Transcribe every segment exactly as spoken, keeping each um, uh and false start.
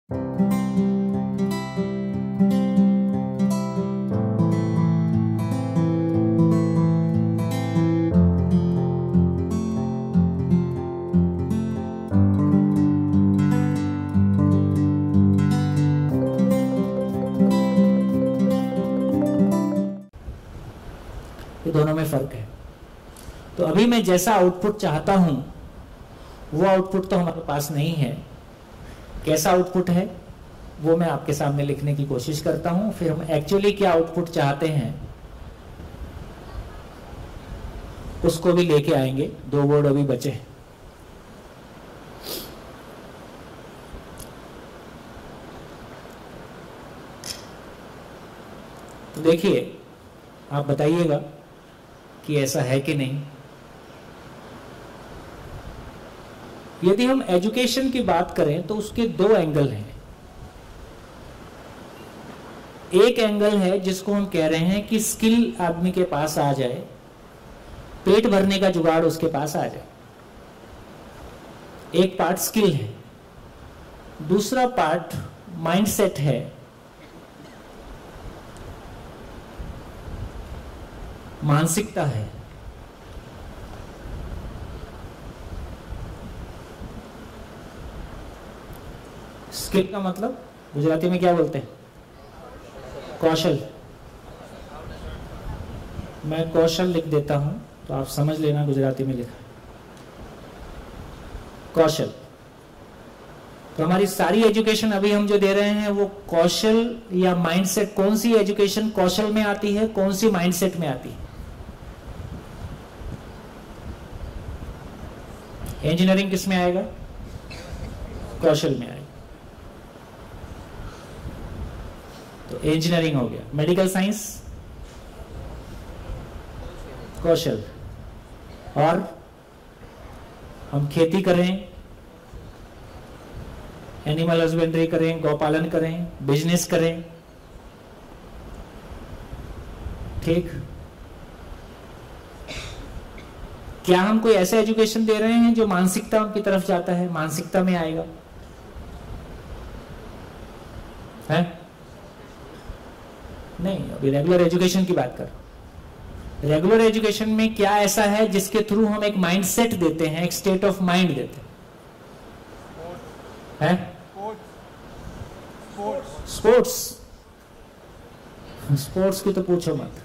ये दोनों में फर्क है। तो अभी मैं जैसा आउटपुट चाहता हूं वो आउटपुट तो हमारे पास नहीं है। कैसा आउटपुट है वो मैं आपके सामने लिखने की कोशिश करता हूं, फिर हम एक्चुअली क्या आउटपुट चाहते हैं उसको भी लेके आएंगे। दो वर्ड अभी बचे हैं। तो देखिए, आप बताइएगा कि ऐसा है कि नहीं। यदि हम एजुकेशन की बात करें तो उसके दो एंगल हैं। एक एंगल है जिसको हम कह रहे हैं कि स्किल आदमी के पास आ जाए, पेट भरने का जुगाड़ उसके पास आ जाए। एक पार्ट स्किल है, दूसरा पार्ट माइंडसेट है। मानसिकता है। स्किल का मतलब गुजराती में क्या बोलते हैं? कौशल। मैं कौशल लिख देता हूं तो आप समझ लेना गुजराती में लिखा कौशल। तो हमारी सारी एजुकेशन अभी हम जो दे रहे हैं वो कौशल या माइंडसेट। कौन सी एजुकेशन कौशल में आती है, कौन सी माइंडसेट में आती है? इंजीनियरिंग किस में आएगा? कौशल में आएगा। तो इंजीनियरिंग हो गया। मेडिकल साइंस कौशल। और हम खेती करें, एनिमल हस्बेंड्री करें, गौपालन करें, बिजनेस करें, ठीक। क्या हम कोई ऐसा एजुकेशन दे रहे हैं जो मानसिकता की तरफ जाता है? मानसिकता में आएगा है? नहीं, अभी रेगुलर एजुकेशन की बात कर। रेगुलर एजुकेशन में क्या ऐसा है जिसके थ्रू हम एक माइंडसेट देते हैं, एक स्टेट ऑफ माइंड देते हैं? है? स्पोर्ट्स। स्पोर्ट्स की तो पूछो मत,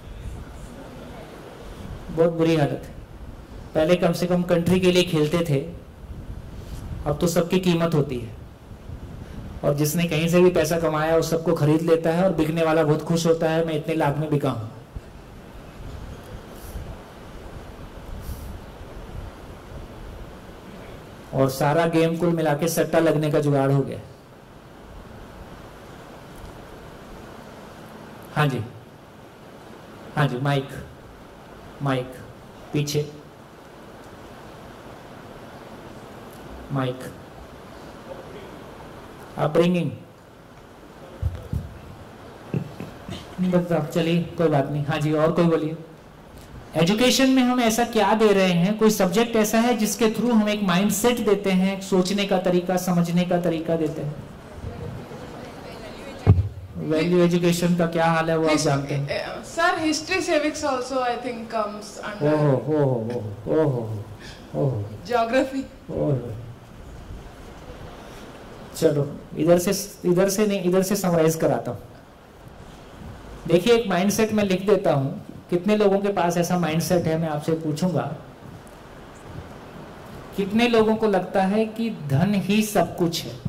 बहुत बुरी हालत है। पहले कम से कम कंट्री के लिए खेलते थे, अब तो सबकी कीमत होती है और जिसने कहीं से भी पैसा कमाया वो सबको खरीद लेता है और बिकने वाला बहुत खुश होता है, मैं इतने लाख में बिका हूं। और सारा गेम कुल मिला के सट्टा लगने का जुगाड़ हो गया। हाँ जी, हाँ जी, माइक माइक पीछे माइक अपब्रिंगिंग। बस आप चलिए, कोई बात नहीं। हाँ जी, और कोई बोलिए। एजुकेशन में हम ऐसा क्या दे रहे हैं? कोई सब्जेक्ट ऐसा है जिसके थ्रू हम एक माइंडसेट देते हैं, सोचने का तरीका, समझने का तरीका देते हैं। वैल्यू एजुकेशन का क्या हाल है वो आप जानते हैं। Sir, history civics also I think comes under. ओहो ओहो ओहो ओहो ज्योग्राफी। ओहो, चलो इधर से इधर से नहीं, इधर से समराइज कराता हूं। देखिए, एक माइंडसेट मैं लिख देता हूं। कितने लोगों के पास ऐसा माइंडसेट है? मैं आपसे पूछूंगा, कितने लोगों को लगता है कि धन ही सब कुछ है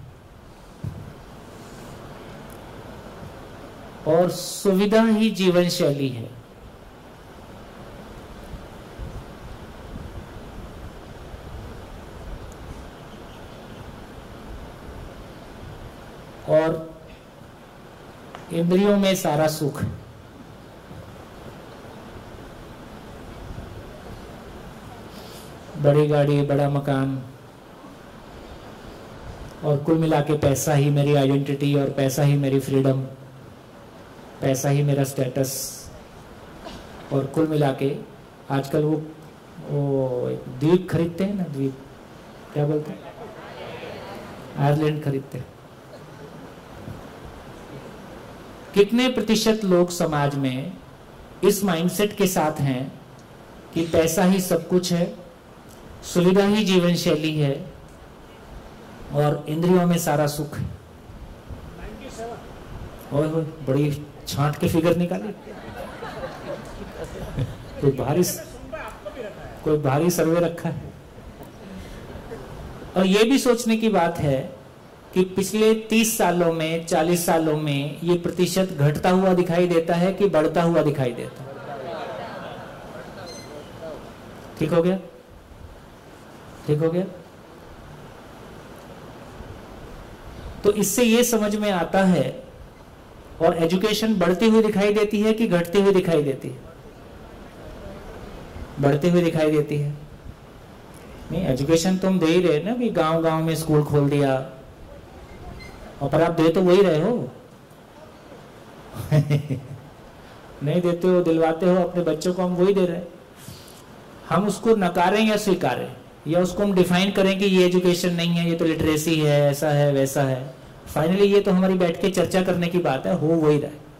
और सुविधा ही जीवन शैली है? और इंद्रियों में सारा सुख। बड़ी गाड़ी, बड़ा मकान, और कुल मिला के पैसा ही मेरी आइडेंटिटी और पैसा ही मेरी फ्रीडम, पैसा ही मेरा स्टेटस। और कुल मिला के आजकल वो वो द्वीप खरीदते हैं ना, द्वीप क्या बोलते हैं, आयरलैंड खरीदते हैं। कितने प्रतिशत लोग समाज में इस माइंडसेट के साथ हैं कि पैसा ही सब कुछ है, सुविधा ही जीवन शैली है और इंद्रियों में सारा सुख है? ओए होए, बड़ी छांट के फिगर निकाली। कोई भारी कोई भारी सर्वे रखा है। और ये भी सोचने की बात है कि पिछले तीस सालों में, चालीस सालों में ये प्रतिशत घटता हुआ दिखाई देता है कि बढ़ता हुआ दिखाई देता है? ठीक हो गया? ठीक हो गया? तो इससे ये समझ में आता है, और एजुकेशन बढ़ती हुई दिखाई देती है कि घटती हुई दिखाई देती है? बढ़ती हुई दिखाई देती है। नहीं, एजुकेशन तुम दे ही रहे ना कि गांव गांव में स्कूल खोल दिया, और पर आप दे तो वही रहे हो। नहीं देते हो, दिलवाते हो अपने बच्चों को, हम वही दे रहे हैं। हम उसको नकारें या स्वीकारें, या उसको हम डिफाइन करें कि ये एजुकेशन नहीं है, ये तो लिटरेसी है, ऐसा है वैसा है, फाइनली ये तो हमारी बैठ के चर्चा करने की बात है, हो वही रहा है।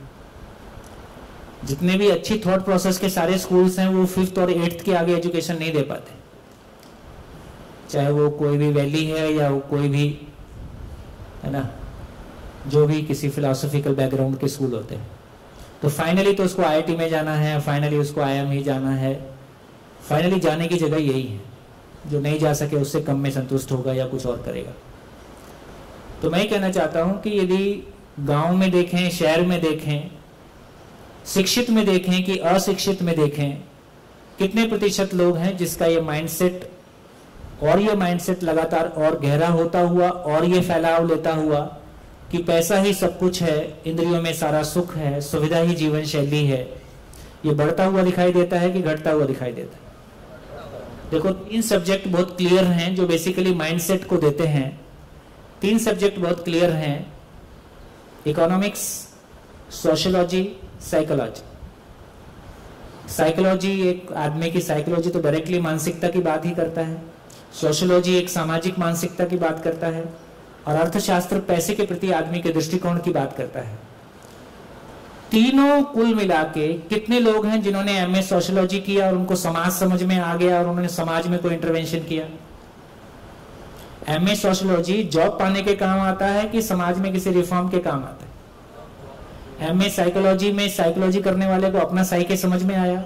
जितने भी अच्छी थॉट प्रोसेस के सारे स्कूल्स हैं वो फिफ्थ और एट्थ के आगे एजुकेशन नहीं दे पाते, चाहे वो कोई भी वैली है या वो कोई भी, है ना, जो भी किसी फिलोसॉफिकल बैकग्राउंड के स्कूल होते हैं। तो फाइनली तो उसको आई आई टी में जाना है, फाइनली उसको आई आई एम ही जाना है, फाइनली जाने की जगह यही है। जो नहीं जा सके उससे कम में संतुष्ट होगा या कुछ और करेगा। तो मैं कहना चाहता हूं कि यदि गांव में देखें, शहर में देखें, शिक्षित में देखें कि अशिक्षित में देखें, कितने प्रतिशत लोग हैं जिसका ये माइंडसेट, और ये माइंडसेट लगातार और गहरा होता हुआ और ये फैलाव लेता हुआ कि पैसा ही सब कुछ है, इंद्रियों में सारा सुख है, सुविधा ही जीवन शैली है, ये बढ़ता हुआ दिखाई देता है कि घटता हुआ दिखाई देता है? देखो, तीन सब्जेक्ट बहुत क्लियर हैं जो बेसिकली माइंडसेट को देते हैं। तीन सब्जेक्ट बहुत क्लियर हैं, इकोनॉमिक्स, सोशियोलॉजी, साइकोलॉजी। साइकोलॉजी एक आदमी की, साइकोलॉजी तो डायरेक्टली मानसिकता की बात ही करता है, सोशियोलॉजी एक सामाजिक मानसिकता की बात करता है, और अर्थशास्त्र पैसे के प्रति आदमी के दृष्टिकोण की बात करता है। तीनों कुल मिला के कितने लोग हैं जिन्होंने एम ए सोशियोलॉजी किया और उनको समाज समझ में आ गया और उन्होंने समाज में कोई इंटरवेंशन किया? एम ए सोशियोलॉजी जॉब पाने के काम आता है कि समाज में किसी रिफॉर्म के काम आता है? एम ए साइकोलॉजी में साइकोलॉजी करने वाले को अपना साइके समझ में आया?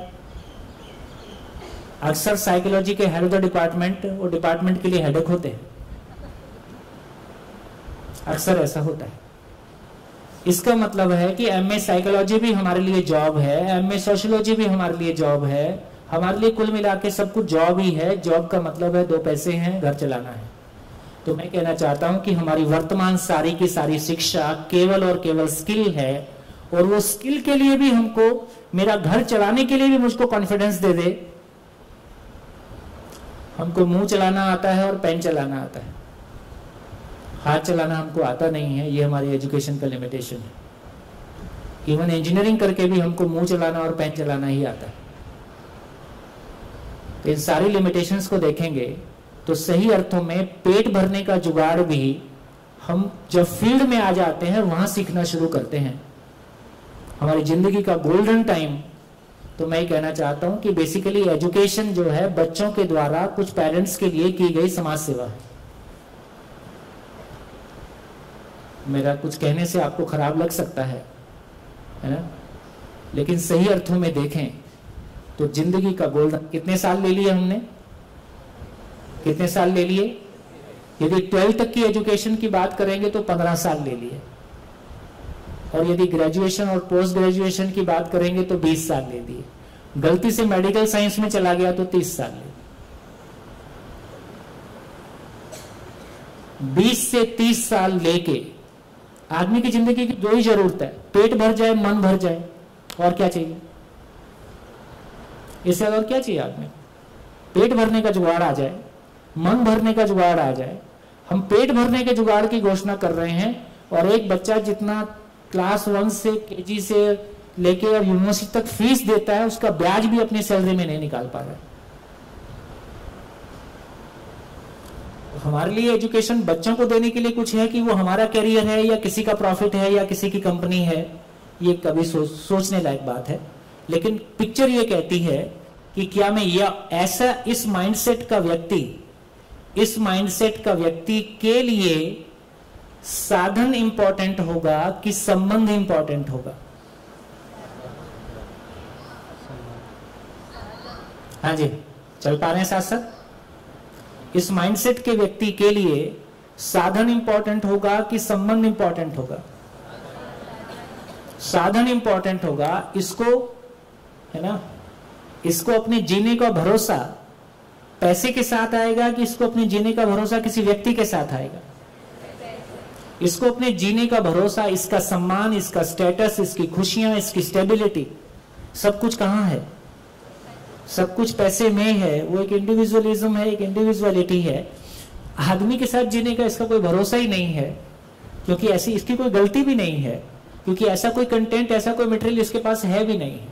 अक्सर साइकोलॉजी के हेड ऑफ द डिपार्टमेंट वो डिपार्टमेंट के लिए हेडेक होते हैं, अक्सर ऐसा होता है। इसका मतलब है कि एम ए साइकोलॉजी भी हमारे लिए जॉब है, एम ए सोशियोलॉजी भी हमारे लिए जॉब है, हमारे लिए कुल मिला के सब कुछ जॉब ही है। जॉब का मतलब है दो पैसे हैं, घर चलाना है। तो मैं कहना चाहता हूं कि हमारी वर्तमान सारी की सारी शिक्षा केवल और केवल स्किल है, और वो स्किल के लिए भी हमको, मेरा घर चलाने के लिए भी मुझको कॉन्फिडेंस दे दे। हमको मुंह चलाना आता है और पेन चलाना आता है, हाथ चलाना हमको आता नहीं है। ये हमारी एजुकेशन का लिमिटेशन है। इवन इंजीनियरिंग करके भी हमको मुंह चलाना और पेन चलाना ही आता है। तो इन सारी लिमिटेशंस को देखेंगे तो सही अर्थों में पेट भरने का जुगाड़ भी हम जब फील्ड में आ जाते हैं वहां सीखना शुरू करते हैं। हमारी जिंदगी का गोल्डन टाइम, तो मैं कहना चाहता हूं कि बेसिकली एजुकेशन जो है बच्चों के द्वारा कुछ पेरेंट्स के लिए की गई समाज सेवा है। मेरा कुछ कहने से आपको खराब लग सकता है, है ना, लेकिन सही अर्थों में देखें तो जिंदगी का गोल्डन, कितने साल ले लिए हमने, कितने साल ले लिए? यदि ट्वेल्थ तक की एजुकेशन की बात करेंगे तो पंद्रह साल ले लिए, और यदि ग्रेजुएशन और पोस्ट ग्रेजुएशन की बात करेंगे तो बीस साल ले लिए। गलती से मेडिकल साइंस में चला गया तो तीस साल ले। बीस से तीस साल लेके आदमी की जिंदगी की दो ही जरूरत है, पेट भर जाए, मन भर जाए, और क्या चाहिए? इससे और क्या चाहिए आदमी? पेट भरने का जुगाड़ आ जाए, मन भरने का जुगाड़ आ जाए। हम पेट भरने के जुगाड़ की घोषणा कर रहे हैं, और एक बच्चा जितना क्लास वन से केजी से लेके और यूनिवर्सिटी तक फीस देता है, उसका ब्याज भी अपनी सैलरी में नहीं निकाल पा रहा है। हमारे लिए एजुकेशन बच्चों को देने के लिए कुछ है कि वो हमारा कैरियर है या किसी का प्रॉफिट है या किसी की कंपनी है, ये कभी सो, सोचने लायक बात है। लेकिन पिक्चर ये कहती है कि क्या मैं यह ऐसा इस माइंडसेट का व्यक्ति इस माइंडसेट का व्यक्ति के लिए साधन इंपॉर्टेंट होगा कि संबंध इंपॉर्टेंट होगा? हाँ जी, चल पा रहे हैं साथ साथ? इस माइंडसेट के व्यक्ति के लिए साधन इंपॉर्टेंट होगा कि संबंध इंपॉर्टेंट होगा? साधन इंपॉर्टेंट होगा। इसको, है ना, इसको अपने जीने का भरोसा पैसे के साथ आएगा कि इसको अपने जीने का भरोसा किसी व्यक्ति के साथ आएगा? इसको अपने जीने का भरोसा, इसका सम्मान, इसका स्टेटस, इसकी खुशियां, इसकी स्टेबिलिटी, सब कुछ कहां है? सब कुछ पैसे में है। वो एक इंडिविजुअलिज्म है, एक इंडिविजुअलिटी है। आदमी के साथ जीने का इसका कोई भरोसा ही नहीं है, क्योंकि ऐसी इसकी कोई गलती भी नहीं है, क्योंकि ऐसा कोई कंटेंट, ऐसा कोई मटेरियल इसके पास है भी नहीं है।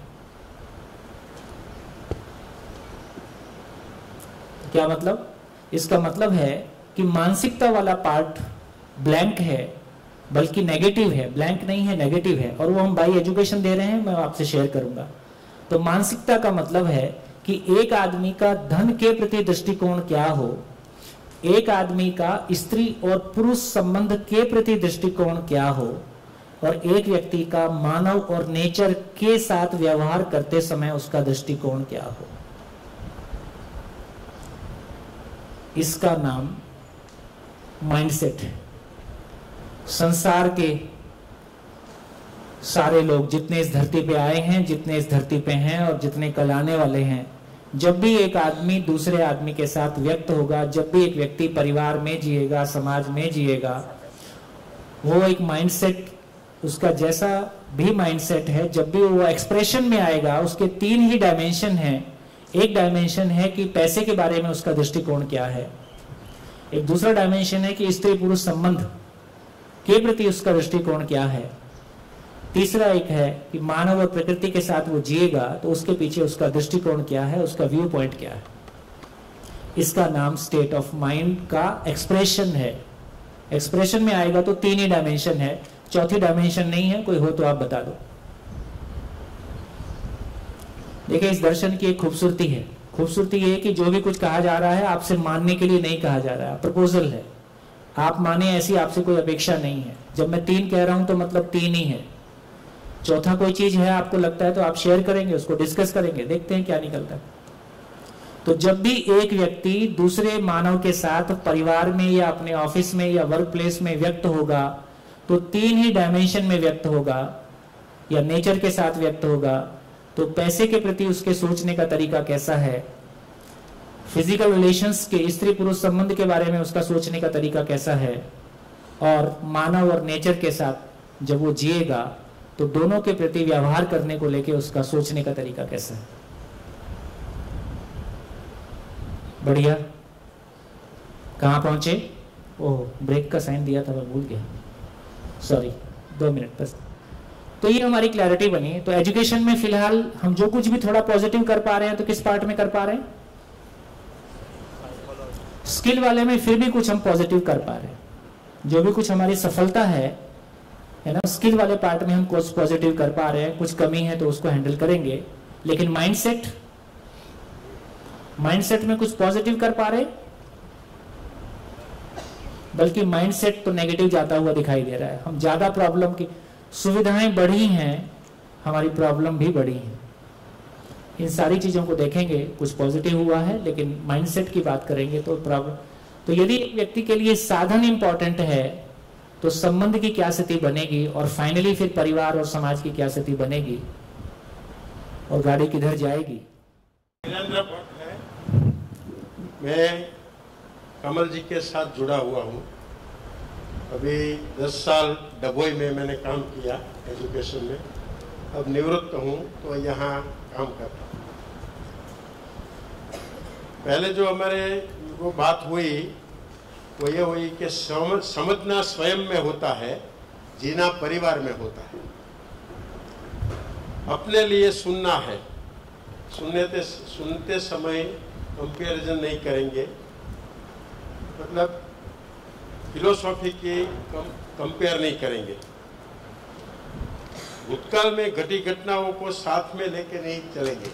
क्या मतलब? इसका मतलब है कि मानसिकता वाला पार्ट ब्लैंक है, बल्कि नेगेटिव है। ब्लैंक नहीं है, नेगेटिव है, और वो हम बाई एजुकेशन दे रहे हैं, मैं आपसे शेयर करूंगा। तो मानसिकता का मतलब है कि एक आदमी का धन के प्रति दृष्टिकोण क्या हो, एक आदमी का स्त्री और पुरुष संबंध के प्रति दृष्टिकोण क्या हो, और एक व्यक्ति का मानव और नेचर के साथ व्यवहार करते समय उसका दृष्टिकोण क्या हो। इसका नाम माइंडसेट है। संसार के सारे लोग जितने इस धरती पे आए हैं, जितने इस धरती पे हैं और जितने कल आने वाले हैं, जब भी एक आदमी दूसरे आदमी के साथ व्यक्त होगा, जब भी एक व्यक्ति परिवार में जिएगा, समाज में जिएगा, वो एक माइंडसेट, उसका जैसा भी माइंडसेट है, जब भी वो एक्सप्रेशन में आएगा, उसके तीन ही डायमेंशन हैं। एक डायमेंशन है कि पैसे के बारे में उसका दृष्टिकोण क्या है, एक दूसरा डायमेंशन है कि स्त्री पुरुष संबंध के प्रति उसका दृष्टिकोण क्या है, तीसरा एक है कि मानव और प्रकृति के साथ वो जिएगा तो उसके पीछे उसका दृष्टिकोण क्या है, उसका व्यू पॉइंट क्या है। इसका नाम स्टेट ऑफ माइंड का एक्सप्रेशन है। एक्सप्रेशन में आएगा तो तीन ही डायमेंशन है, चौथी डायमेंशन नहीं है। कोई हो तो आप बता दो। देखिए, इस दर्शन की एक खूबसूरती है। खूबसूरती ये है कि जो भी कुछ कहा जा रहा है आपसे मानने के लिए नहीं कहा जा रहा है, प्रपोजल है। आप माने ऐसी आपसे कोई अपेक्षा नहीं है। जब मैं तीन कह रहा हूं तो मतलब तीन ही है। चौथा कोई चीज है आपको लगता है तो आप शेयर करेंगे, उसको डिस्कस करेंगे, देखते हैं क्या निकलता है। तो जब भी एक व्यक्ति दूसरे मानव के साथ परिवार में या अपने ऑफिस में या वर्क प्लेस में व्यक्त होगा तो तीन ही डायमेंशन में व्यक्त होगा या नेचर के साथ व्यक्त होगा। तो पैसे के प्रति उसके सोचने का तरीका कैसा है, फिजिकल रिलेशंस के स्त्री पुरुष संबंध के बारे में उसका सोचने का तरीका कैसा है, और मानव और नेचर के साथ जब वो जिएगा तो दोनों के प्रति व्यवहार करने को लेके उसका सोचने का तरीका कैसा है। बढ़िया, कहां पहुंचे? ओह, ब्रेक का साइन दिया था, मैं भूल गया, सॉरी, दो मिनट बस। तो ये हमारी क्लैरिटी बनी। तो एजुकेशन में फिलहाल हम जो कुछ भी थोड़ा पॉजिटिव कर पा रहे हैं तो किस पार्ट में कर पा रहे हैं? स्किल वाले में फिर भी कुछ हम पॉजिटिव कर पा रहे हैं। जो भी कुछ हमारी सफलता है है ना, स्किल वाले पार्ट में हम कुछ पॉजिटिव कर पा रहे हैं। कुछ कमी है तो उसको हैंडल करेंगे। लेकिन माइंडसेट माइंडसेट में कुछ पॉजिटिव कर पा रहे, बल्कि माइंडसेट तो नेगेटिव जाता हुआ दिखाई दे रहा है। हम ज्यादा प्रॉब्लम की, सुविधाएं बढ़ी हैं, हमारी प्रॉब्लम भी बढ़ी है। इन सारी चीजों को देखेंगे, कुछ पॉजिटिव हुआ है, लेकिन माइंडसेट की बात करेंगे तो प्रॉब्लम। तो यदि एक व्यक्ति के लिए साधन इंपॉर्टेंट है तो संबंध की क्या स्थिति बनेगी, और फाइनली फिर परिवार और समाज की क्या स्थिति बनेगी, और गाड़ी किधर जाएगी। मैं कमल जी के साथ जुड़ा हुआ हूँ। अभी दस साल डभोई में मैंने काम किया एजुकेशन में। अब निवृत्त हूँ तो यहाँ काम करता हूँ। पहले जो हमारे वो बात हुई वो ये हुई कि समझ समझना स्वयं में होता है, जीना परिवार में होता है। अपने लिए सुनना है, सुनने सुनते समय कंपैरिजन नहीं करेंगे, मतलब फिलोसॉफी की कम कंपेयर नहीं करेंगे। भूतकाल में घटी घटनाओं को साथ में लेके नहीं चलेंगे।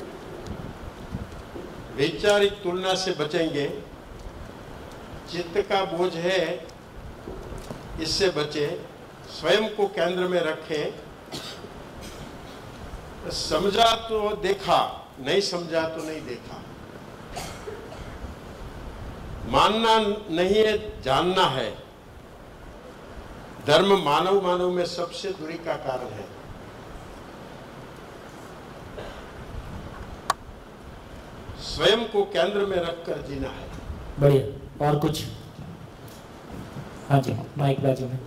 वैचारिक तुलना से बचेंगे। चित्त का बोझ है, इससे बचे। स्वयं को केंद्र में रखें। समझा तो देखा, नहीं समझा तो नहीं देखा। मानना नहीं है, जानना है। धर्म मानव मानव में सबसे दूरी का कारण है। स्वयं को केंद्र में रखकर जीना है। बढ़िया। और कुछ? हाँ जी, माइक बाजू में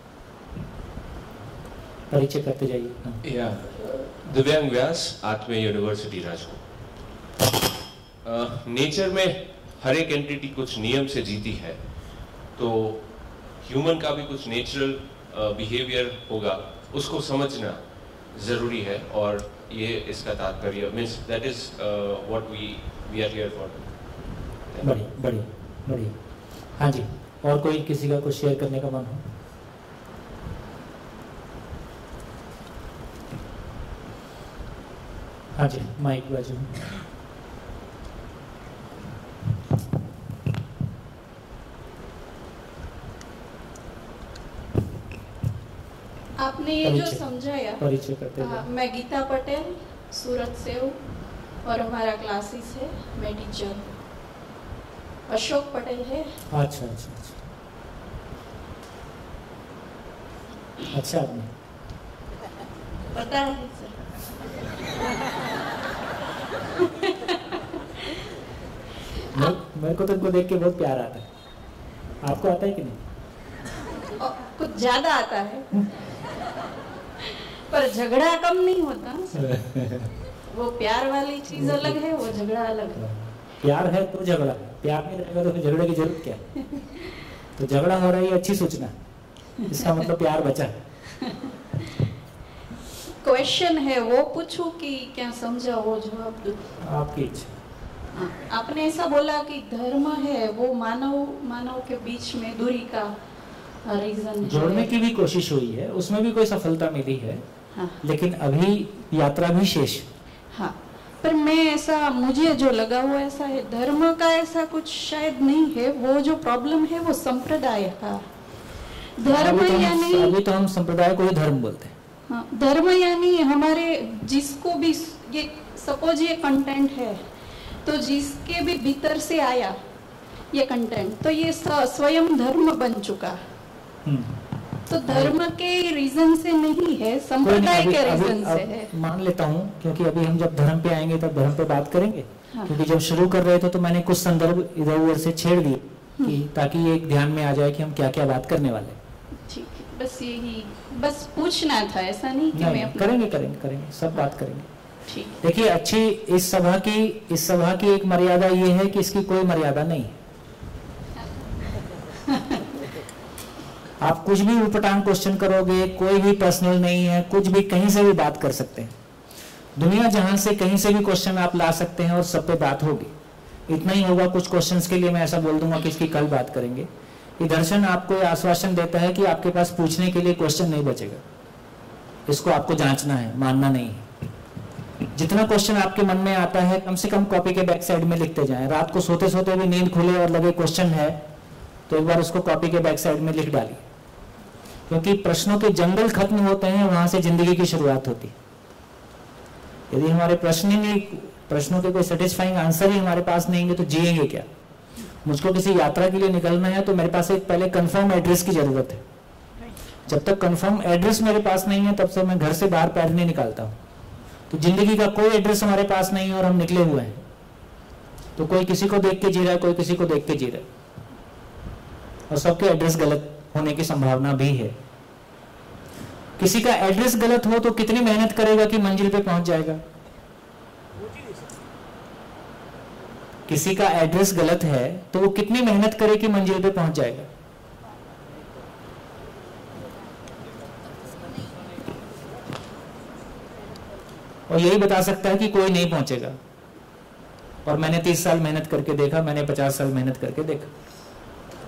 परिचय करते जाइए। या दिव्यांग व्यास, आत्मीय यूनिवर्सिटी राजकोट। नेचर में हर एक एंटिटी कुछ नियम से जीती है, तो ह्यूमन का भी कुछ नेचुरल बिहेवियर होगा, उसको समझना जरूरी है। और ये इसका तात्पर्य means that is what we we are here for. बढ़िया बढ़िया बढ़िया। हाँ जी, और कोई किसी का कुछ शेयर करने का मन हो? हाँ जी, माइक बाजू। आपने ये जो समझाया, परिचय करते हाँ, मैं गीता पटेल सूरत से हूँ और हमारा क्लासेस है, मैं टीचर अशोक पटेल है। अच्छा अच्छा अच्छा अच्छा आपने पता है सर। मेरे को तो इनको देख के बहुत प्यार आता है। आपको आता है कि नहीं? और कुछ ज्यादा आता है, पर झगड़ा कम नहीं होता। वो प्यार वाली चीज अलग है, वो झगड़ा अलग है। प्यार है तो झगड़ा, प्यार नहीं रहेगा तो फिर झगड़े की जरूरत क्या है? तो झगड़ा हो रहा है, ये अच्छी सूचना, इसका मतलब प्यार बचा है। क्वेश्चन है वो पूछूं कि क्या समझा वो जवाब दूं? आपकी इच्छा। आपने ऐसा बोला कि धर्म है वो मानव मानव के बीच में दूरी का रीजन जोड़ने की भी कोशिश हुई है, उसमें भी कोई सफलता मिली है। हाँ। लेकिन अभी यात्रा भी शेष। हाँ, पर मैं ऐसा, मुझे जो लगा वो ऐसा है, धर्म का ऐसा कुछ शायद नहीं है। वो जो प्रॉब्लम है वो संप्रदाय का। धर्म अभी तो हम, यानी अभी तो हम संप्रदाय को ही धर्म बोलते हैं। हाँ, धर्म यानी हमारे जिसको भी ये सपोज ये कंटेंट है, तो जिसके भी भीतर से आया ये कंटेंट, तो ये स्वयं धर्म बन चुका। तो धर्म के रीजन से नहीं है, संप्रदाय के रीजन से है। मान लेता हूँ, क्योंकि अभी हम जब धर्म पे आएंगे तब धर्म पे बात करेंगे। हाँ। क्योंकि जब शुरू कर रहे थे तो मैंने कुछ संदर्भ इधर उधर से छेड़ दिए कि ताकि ये एक ध्यान में आ जाए कि हम क्या क्या बात करने वाले। ठीक है, बस यही, बस पूछना था, ऐसा नहीं कि नहीं, मैं अपना... करेंगे करेंगे करेंगे सब बात करेंगे। ठीक। देखिए, अच्छी इस सभा की इस सभा की एक मर्यादा ये है कि इसकी कोई मर्यादा नहीं है। आप कुछ भी उलटपटांग क्वेश्चन करोगे, कोई भी पर्सनल नहीं है, कुछ भी कहीं से भी बात कर सकते हैं। दुनिया जहां से कहीं से भी क्वेश्चन आप ला सकते हैं और सब पे बात होगी। इतना ही होगा, कुछ क्वेश्चंस के लिए मैं ऐसा बोल दूंगा कि इसकी कल बात करेंगे। ये दर्शन आपको आश्वासन देता है कि आपके पास पूछने के लिए क्वेश्चन नहीं बचेगा। इसको आपको जांचना है, मानना नहीं है। जितना क्वेश्चन आपके मन में आता है, कम से कम कॉपी के बैक साइड में लिखते जाएं। रात को सोते सोते भी नींद खुले और लगे क्वेश्चन है तो एक बार उसको कॉपी के बैक साइड में लिख डालिए, क्योंकि प्रश्नों के जंगल खत्म होते हैं, वहां से जिंदगी की शुरुआत होती है। यदि हमारे प्रश्न ही नहीं, प्रश्नों के कोई सेटिस्फाइंग आंसर ही हमारे पास नहीं है तो जिएंगे क्या? मुझको किसी यात्रा के लिए निकलना है तो मेरे पास एक पहले कंफर्म एड्रेस की जरूरत है। जब तक कंफर्म एड्रेस मेरे पास नहीं है तब से मैं घर से बाहर पैर नहीं निकालता हूं। तो जिंदगी का कोई एड्रेस हमारे पास नहीं है और हम निकले हुए हैं, तो कोई किसी को देख के जी रहा है, कोई किसी को देख के जी रहा है, और सबके एड्रेस गलत होने की संभावना भी है। किसी का एड्रेस गलत हो तो कितनी मेहनत करेगा कि मंजिल पे पहुंच जाएगा? किसी का एड्रेस गलत है तो वो कितनी मेहनत करे कि मंजिल पे पहुंच जाएगा? और यही बता सकता है कि कोई नहीं पहुंचेगा। और मैंने तीस साल मेहनत करके देखा, मैंने पचास साल मेहनत करके देखा।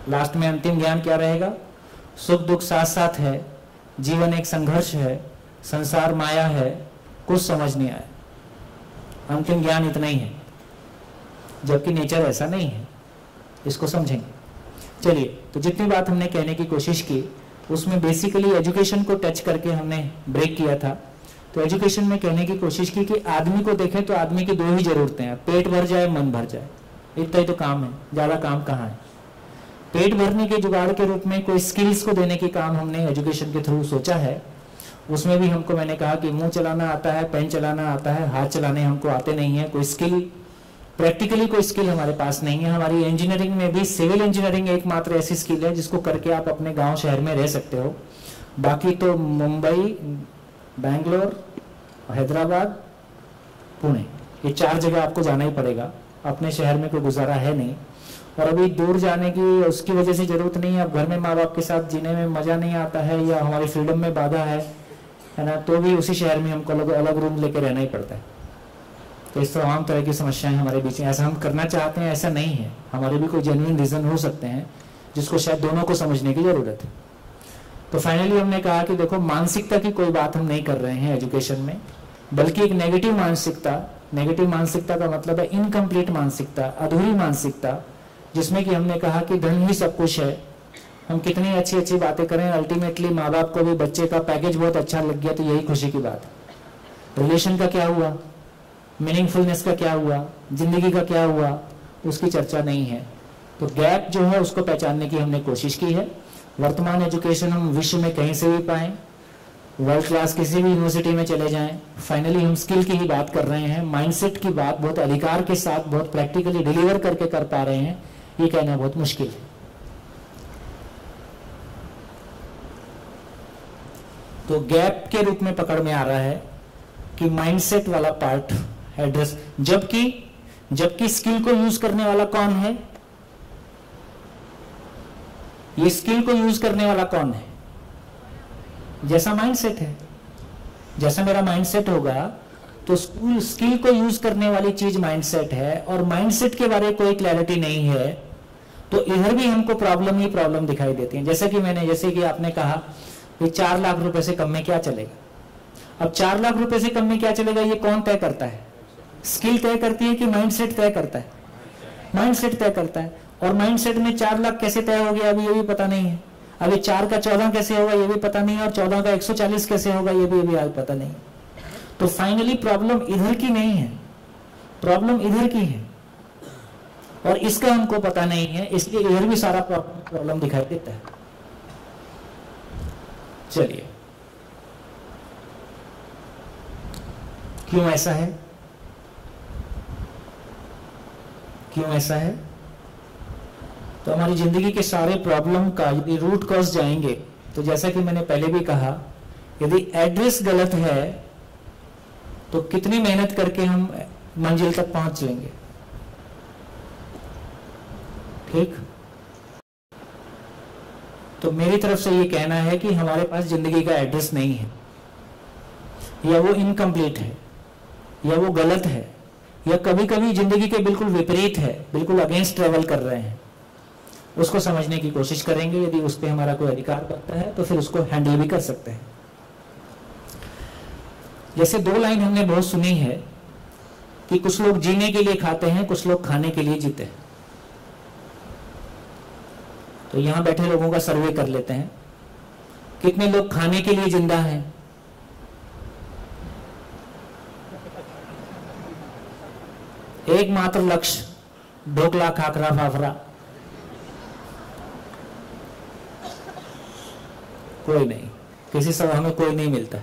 लास्ट में अंतिम ज्ञान क्या रहेगा? सुख दुख साथ साथ है, जीवन एक संघर्ष है, संसार माया है, कुछ समझ नहीं आया। अंतिम ज्ञान इतना ही है, जबकि नेचर ऐसा नहीं है। इसको समझेंगे। चलिए, तो जितनी बात हमने कहने की कोशिश की उसमें बेसिकली एजुकेशन को टच करके हमने ब्रेक किया था। तो एजुकेशन में कहने की कोशिश की कि आदमी को देखें तो आदमी की दो ही जरूरतें हैं, पेट भर जाए, मन भर जाए। इतना ही तो काम है, ज्यादा काम कहाँ है। पेट भरने के जुगाड़ के रूप में कोई स्किल्स को देने के काम हमने एजुकेशन के थ्रू सोचा है। उसमें भी हमको मैंने कहा कि मुंह चलाना आता है, पेन चलाना आता है, हाथ चलाने हमको आते नहीं है, कोई स्किल प्रैक्टिकली कोई स्किल हमारे पास नहीं है। हमारी इंजीनियरिंग में भी सिविल इंजीनियरिंग एकमात्र ऐसी स्किल है जिसको करके आप अपने गांव शहर में रह सकते हो। बाकी तो मुंबई, बेंगलोर, हैदराबाद, पुणे, ये चार जगह आपको जाना ही पड़ेगा। अपने शहर में कोई गुजारा है नहीं। और अभी दूर जाने की उसकी वजह से जरूरत नहीं है। अब घर में माँ बाप के साथ जीने में मजा नहीं आता है या हमारी फ्रीडम में बाधा है, है ना, तो भी उसी शहर में हमको अलग अलग रूम लेके रहना ही पड़ता है। तो इस तमाम तरह की समस्याएं हमारे बीच में। ऐसा हम करना चाहते हैं, ऐसा नहीं है। हमारे भी कोई जेन्युइन रीजन हो सकते हैं जिसको शायद दोनों को समझने की जरूरत है। तो फाइनली हमने कहा कि देखो, मानसिकता की कोई बात हम नहीं कर रहे हैं एजुकेशन में, बल्कि एक नेगेटिव मानसिकता। नेगेटिव मानसिकता का मतलब है इनकम्प्लीट मानसिकता, अधूरी मानसिकता, जिसमें कि हमने कहा कि धन ही सब कुछ है। हम कितनी अच्छी अच्छी बातें करें, अल्टीमेटली माँ बाप को भी बच्चे का पैकेज बहुत अच्छा लग गया तो यही खुशी की बात है। रिलेशन का क्या हुआ, मीनिंगफुलनेस का क्या हुआ, जिंदगी का क्या हुआ, उसकी चर्चा नहीं है। तो गैप जो है उसको पहचानने की हमने कोशिश की है। वर्तमान एजुकेशन हम विश्व में कहीं से भी पाएं, वर्ल्ड क्लास किसी भी यूनिवर्सिटी में चले जाएं, फाइनली हम स्किल की ही बात कर रहे हैं। माइंडसेट की बात बहुत अधिकार के साथ, बहुत प्रैक्टिकली डिलीवर करके कर पा रहे हैं, ये कहना बहुत मुश्किल है। तो गैप के रूप में पकड़ में आ रहा है कि माइंडसेट वाला पार्ट एड्रेस, जबकि जबकि स्किल को यूज करने वाला कौन है? ये स्किल को यूज करने वाला कौन है? जैसा माइंडसेट है, जैसा मेरा माइंडसेट होगा तो स्कूल स्किल को यूज करने वाली चीज माइंडसेट है, और माइंडसेट के बारे में कोई क्लैरिटी नहीं है, तो इधर भी हमको प्रॉब्लम ही प्रॉब्लम दिखाई देती है। जैसे कि मैंने जैसे कि आपने कहा कि चार लाख रुपए से कम में क्या चलेगा। अब चार लाख रुपए से कम में क्या चलेगा ये कौन तय करता है? स्किल तय करती है कि माइंडसेट तय करता है? माइंडसेट तय करता है। और माइंडसेट में चार लाख कैसे तय हो गया अभी ये भी पता नहीं है। अभी चार का चौदह कैसे होगा ये भी पता नहीं है, और चौदह का एक सौ चालीस कैसे होगा ये भी अभी पता नहीं। तो फाइनली प्रॉब्लम इधर की नहीं है, प्रॉब्लम इधर की है, और इसका हमको पता नहीं है, इसलिए इधर भी सारा प्रॉब्लम दिखाई देता है। चलिए, क्यों ऐसा है? क्यों ऐसा है? तो हमारी जिंदगी के सारे प्रॉब्लम का यदि रूट कॉज जाएंगे तो जैसा कि मैंने पहले भी कहा, यदि एड्रेस गलत है तो कितनी मेहनत करके हम मंजिल तक पहुंच लेंगे। ठीक? तो मेरी तरफ से ये कहना है कि हमारे पास जिंदगी का एड्रेस नहीं है, या वो इनकम्प्लीट है, या वो गलत है, या कभी कभी जिंदगी के बिल्कुल विपरीत है, बिल्कुल अगेंस्ट ट्रेवल कर रहे हैं। उसको समझने की कोशिश करेंगे। यदि उस पर हमारा कोई अधिकार बनता है तो फिर उसको हैंडल भी कर सकते हैं। जैसे दो लाइन हमने बहुत सुनी है कि कुछ लोग जीने के लिए खाते हैं, कुछ लोग खाने के लिए जीते हैं। तो यहां बैठे लोगों का सर्वे कर लेते हैं, कितने लोग खाने के लिए जिंदा हैं? एकमात्र लक्ष्य ढोकला, खाखरा, फाफरा, कोई नहीं, किसी सभा में कोई नहीं मिलता।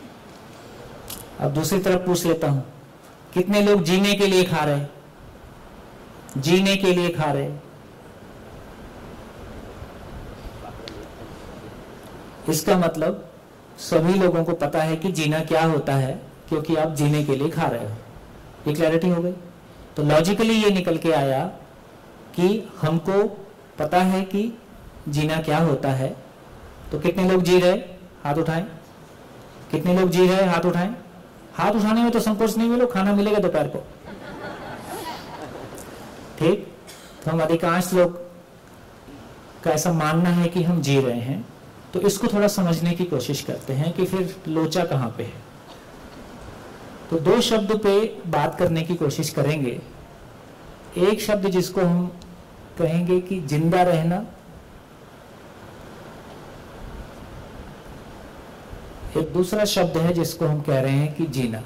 अब दूसरी तरफ पूछ लेता हूं, कितने लोग जीने के लिए खा रहे? जीने के लिए खा रहे? इसका मतलब सभी लोगों को पता है कि जीना क्या होता है, क्योंकि आप जीने के लिए खा रहे हो। ये क्लैरिटी हो गई? तो लॉजिकली ये निकल के आया कि हमको पता है कि जीना क्या होता है। तो कितने लोग जी रहे? हाथ उठाएं। कितने लोग जी रहे? हाथ उठाएं। हाथ उठाने में तो संकोच नहीं मिलो, खाना मिलेगा दोपहर को। ठीक? तो हम अधिकांश लोग का ऐसा मानना है कि हम जी रहे हैं, तो इसको थोड़ा समझने की कोशिश करते हैं कि फिर लोचा कहाँ पे है। तो दो शब्द पे बात करने की कोशिश करेंगे। एक शब्द जिसको हम कहेंगे कि जिंदा रहना, एक दूसरा शब्द है जिसको हम कह रहे हैं कि जीना।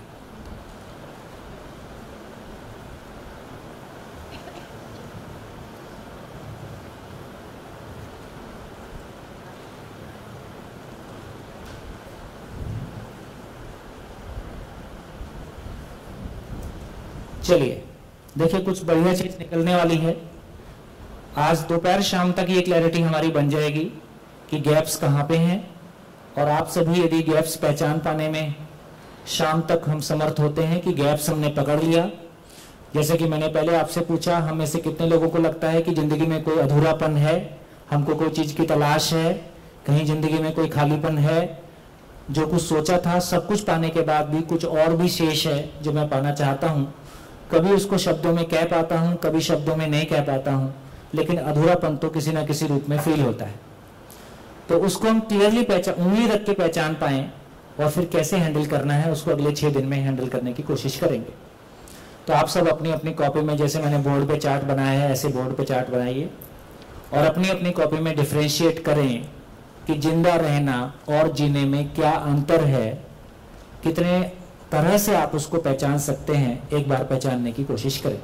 चलिए देखिए, कुछ बढ़िया चीज निकलने वाली है। आज दोपहर शाम तक ये क्लैरिटी हमारी बन जाएगी कि गैप्स कहाँ पे हैं, और आप सभी यदि गैप्स पहचान पाने में शाम तक हम समर्थ होते हैं कि गैप्स हमने पकड़ लिया। जैसे कि मैंने पहले आपसे पूछा, हम में से कितने लोगों को लगता है कि जिंदगी में कोई अधूरापन है, हमको कोई चीज की तलाश है, कहीं जिंदगी में कोई खालीपन है, जो कुछ सोचा था सब कुछ पाने के बाद भी कुछ और भी शेष है जो मैं पाना चाहता हूँ। कभी उसको शब्दों में कह पाता हूँ, कभी शब्दों में नहीं कह पाता हूँ, लेकिन अधूरापन तो किसी ना किसी रूप में फील होता है। तो उसको हम क्लियरली पहचान, उंगली रख के पहचान पाएं, और फिर कैसे हैंडल करना है उसको अगले छह दिन में हैंडल करने की कोशिश करेंगे। तो आप सब अपनी अपनी कॉपी में, जैसे मैंने बोर्ड पे चार्ट बनाया है ऐसे बोर्ड पे चार्ट बनाइए, और अपनी अपनी कॉपी में डिफरेंशिएट करें कि जिंदा रहना और जीने में क्या अंतर है, कितने तरह से आप उसको पहचान सकते हैं। एक बार पहचानने की कोशिश करें,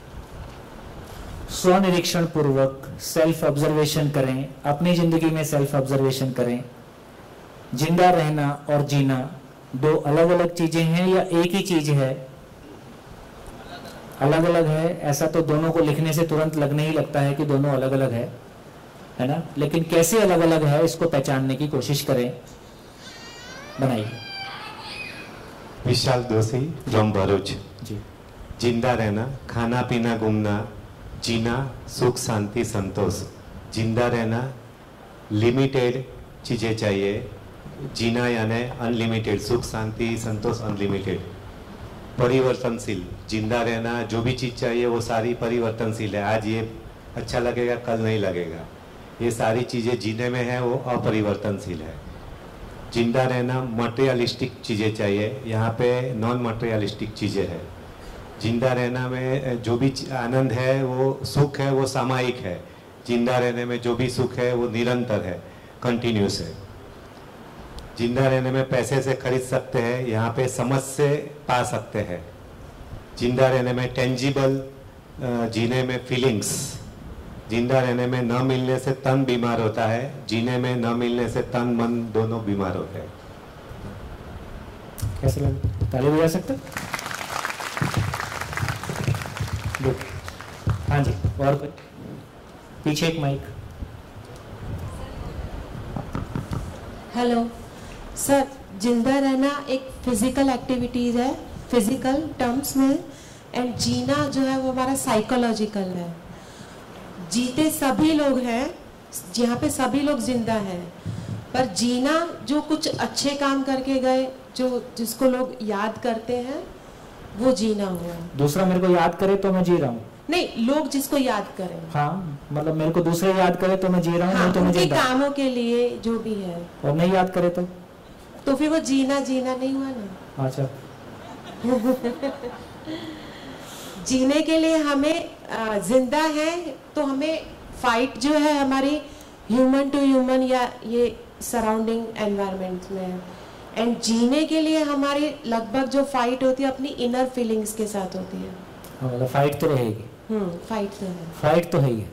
स्वनिरीक्षण पूर्वक सेल्फ ऑब्जर्वेशन करें, अपनी जिंदगी में सेल्फ ऑब्जर्वेशन करें। जिंदा रहना और जीना दो अलग अलग चीजें हैं या एक ही चीज है? अलग अलग है। ऐसा तो दोनों को लिखने से तुरंत लगने ही लगता है कि दोनों अलग अलग है, है ना? लेकिन कैसे अलग अलग है इसको पहचानने की कोशिश करें। बनाइए। विशाल दोषी फ्रॉम भरूच। जी। जिंदा रहना, खाना पीना घूमना, जीना, सुख शांति संतोष। जिंदा रहना, लिमिटेड चीज़ें चाहिए, जीना यानी अनलिमिटेड, सुख शांति संतोष अनलिमिटेड। परिवर्तनशील, जिंदा रहना, जो भी चीज़ चाहिए वो सारी परिवर्तनशील है। आज ये अच्छा लगेगा, कल नहीं लगेगा। ये सारी चीज़ें जीने में है वो अपरिवर्तनशील है। जिंदा रहना, मटेरियलिस्टिक चीज़ें चाहिए, यहाँ पे नॉन मटेरियलिस्टिक चीज़ें है। जिंदा रहना में जो भी आनंद है, वो सुख है, वो सामयिक है। जिंदा रहने में जो भी सुख है वो निरंतर है, कंटिन्यूस है। जिंदा रहने में पैसे से खरीद सकते हैं, यहाँ पे समझ से पा सकते हैं। जिंदा रहने में टेंजिबल, जीने में फीलिंग्स। जिंदा रहने में न मिलने से तन बीमार होता है, जीने में न मिलने से तन मन दोनों बीमार होते हैं। कैसे लगे? ताली बजा सकते? हाँ जी, और कोई? पीछे एक माइक। हेलो सर, जिंदा रहना एक फिजिकल एक्टिविटीज है, फिजिकल टर्म्स में, एंड जीना जो है वो हमारा साइकोलॉजिकल है। जीते सभी लोग हैं, यहाँ पे सभी लोग जिंदा हैं, पर जीना जो कुछ अच्छे काम करके गए, जो जिसको लोग याद करते हैं, वो जीना हुआ। दूसरा मेरे को याद करे तो मैं जी रहा हूँ। नहीं, लोग जिसको याद करें। हाँ, मतलब मेरे को दूसरे याद करे तो मैं जी रहा हूँ। हाँ, नहीं तो मैं उनके जिंदा। कामों के लिए जो भी है। और नहीं याद करे तो तो फिर वो जीना जीना नहीं हुआ ना। अच्छा। जीने के लिए हमें आ, जिंदा है तो हमें फाइट जो है हमारी ह्यूमन टू ह्यूमन या ये सराउंडिंग एनवायरनमेंट में, एंड जीने के लिए हमारी लगभग जो फाइट होती है अपनी इनर फीलिंग्स के साथ होती है। हाँ, मतलब फाइट तो रहेगी। हम्म, फाइट तो है। फाइट तो है ही है।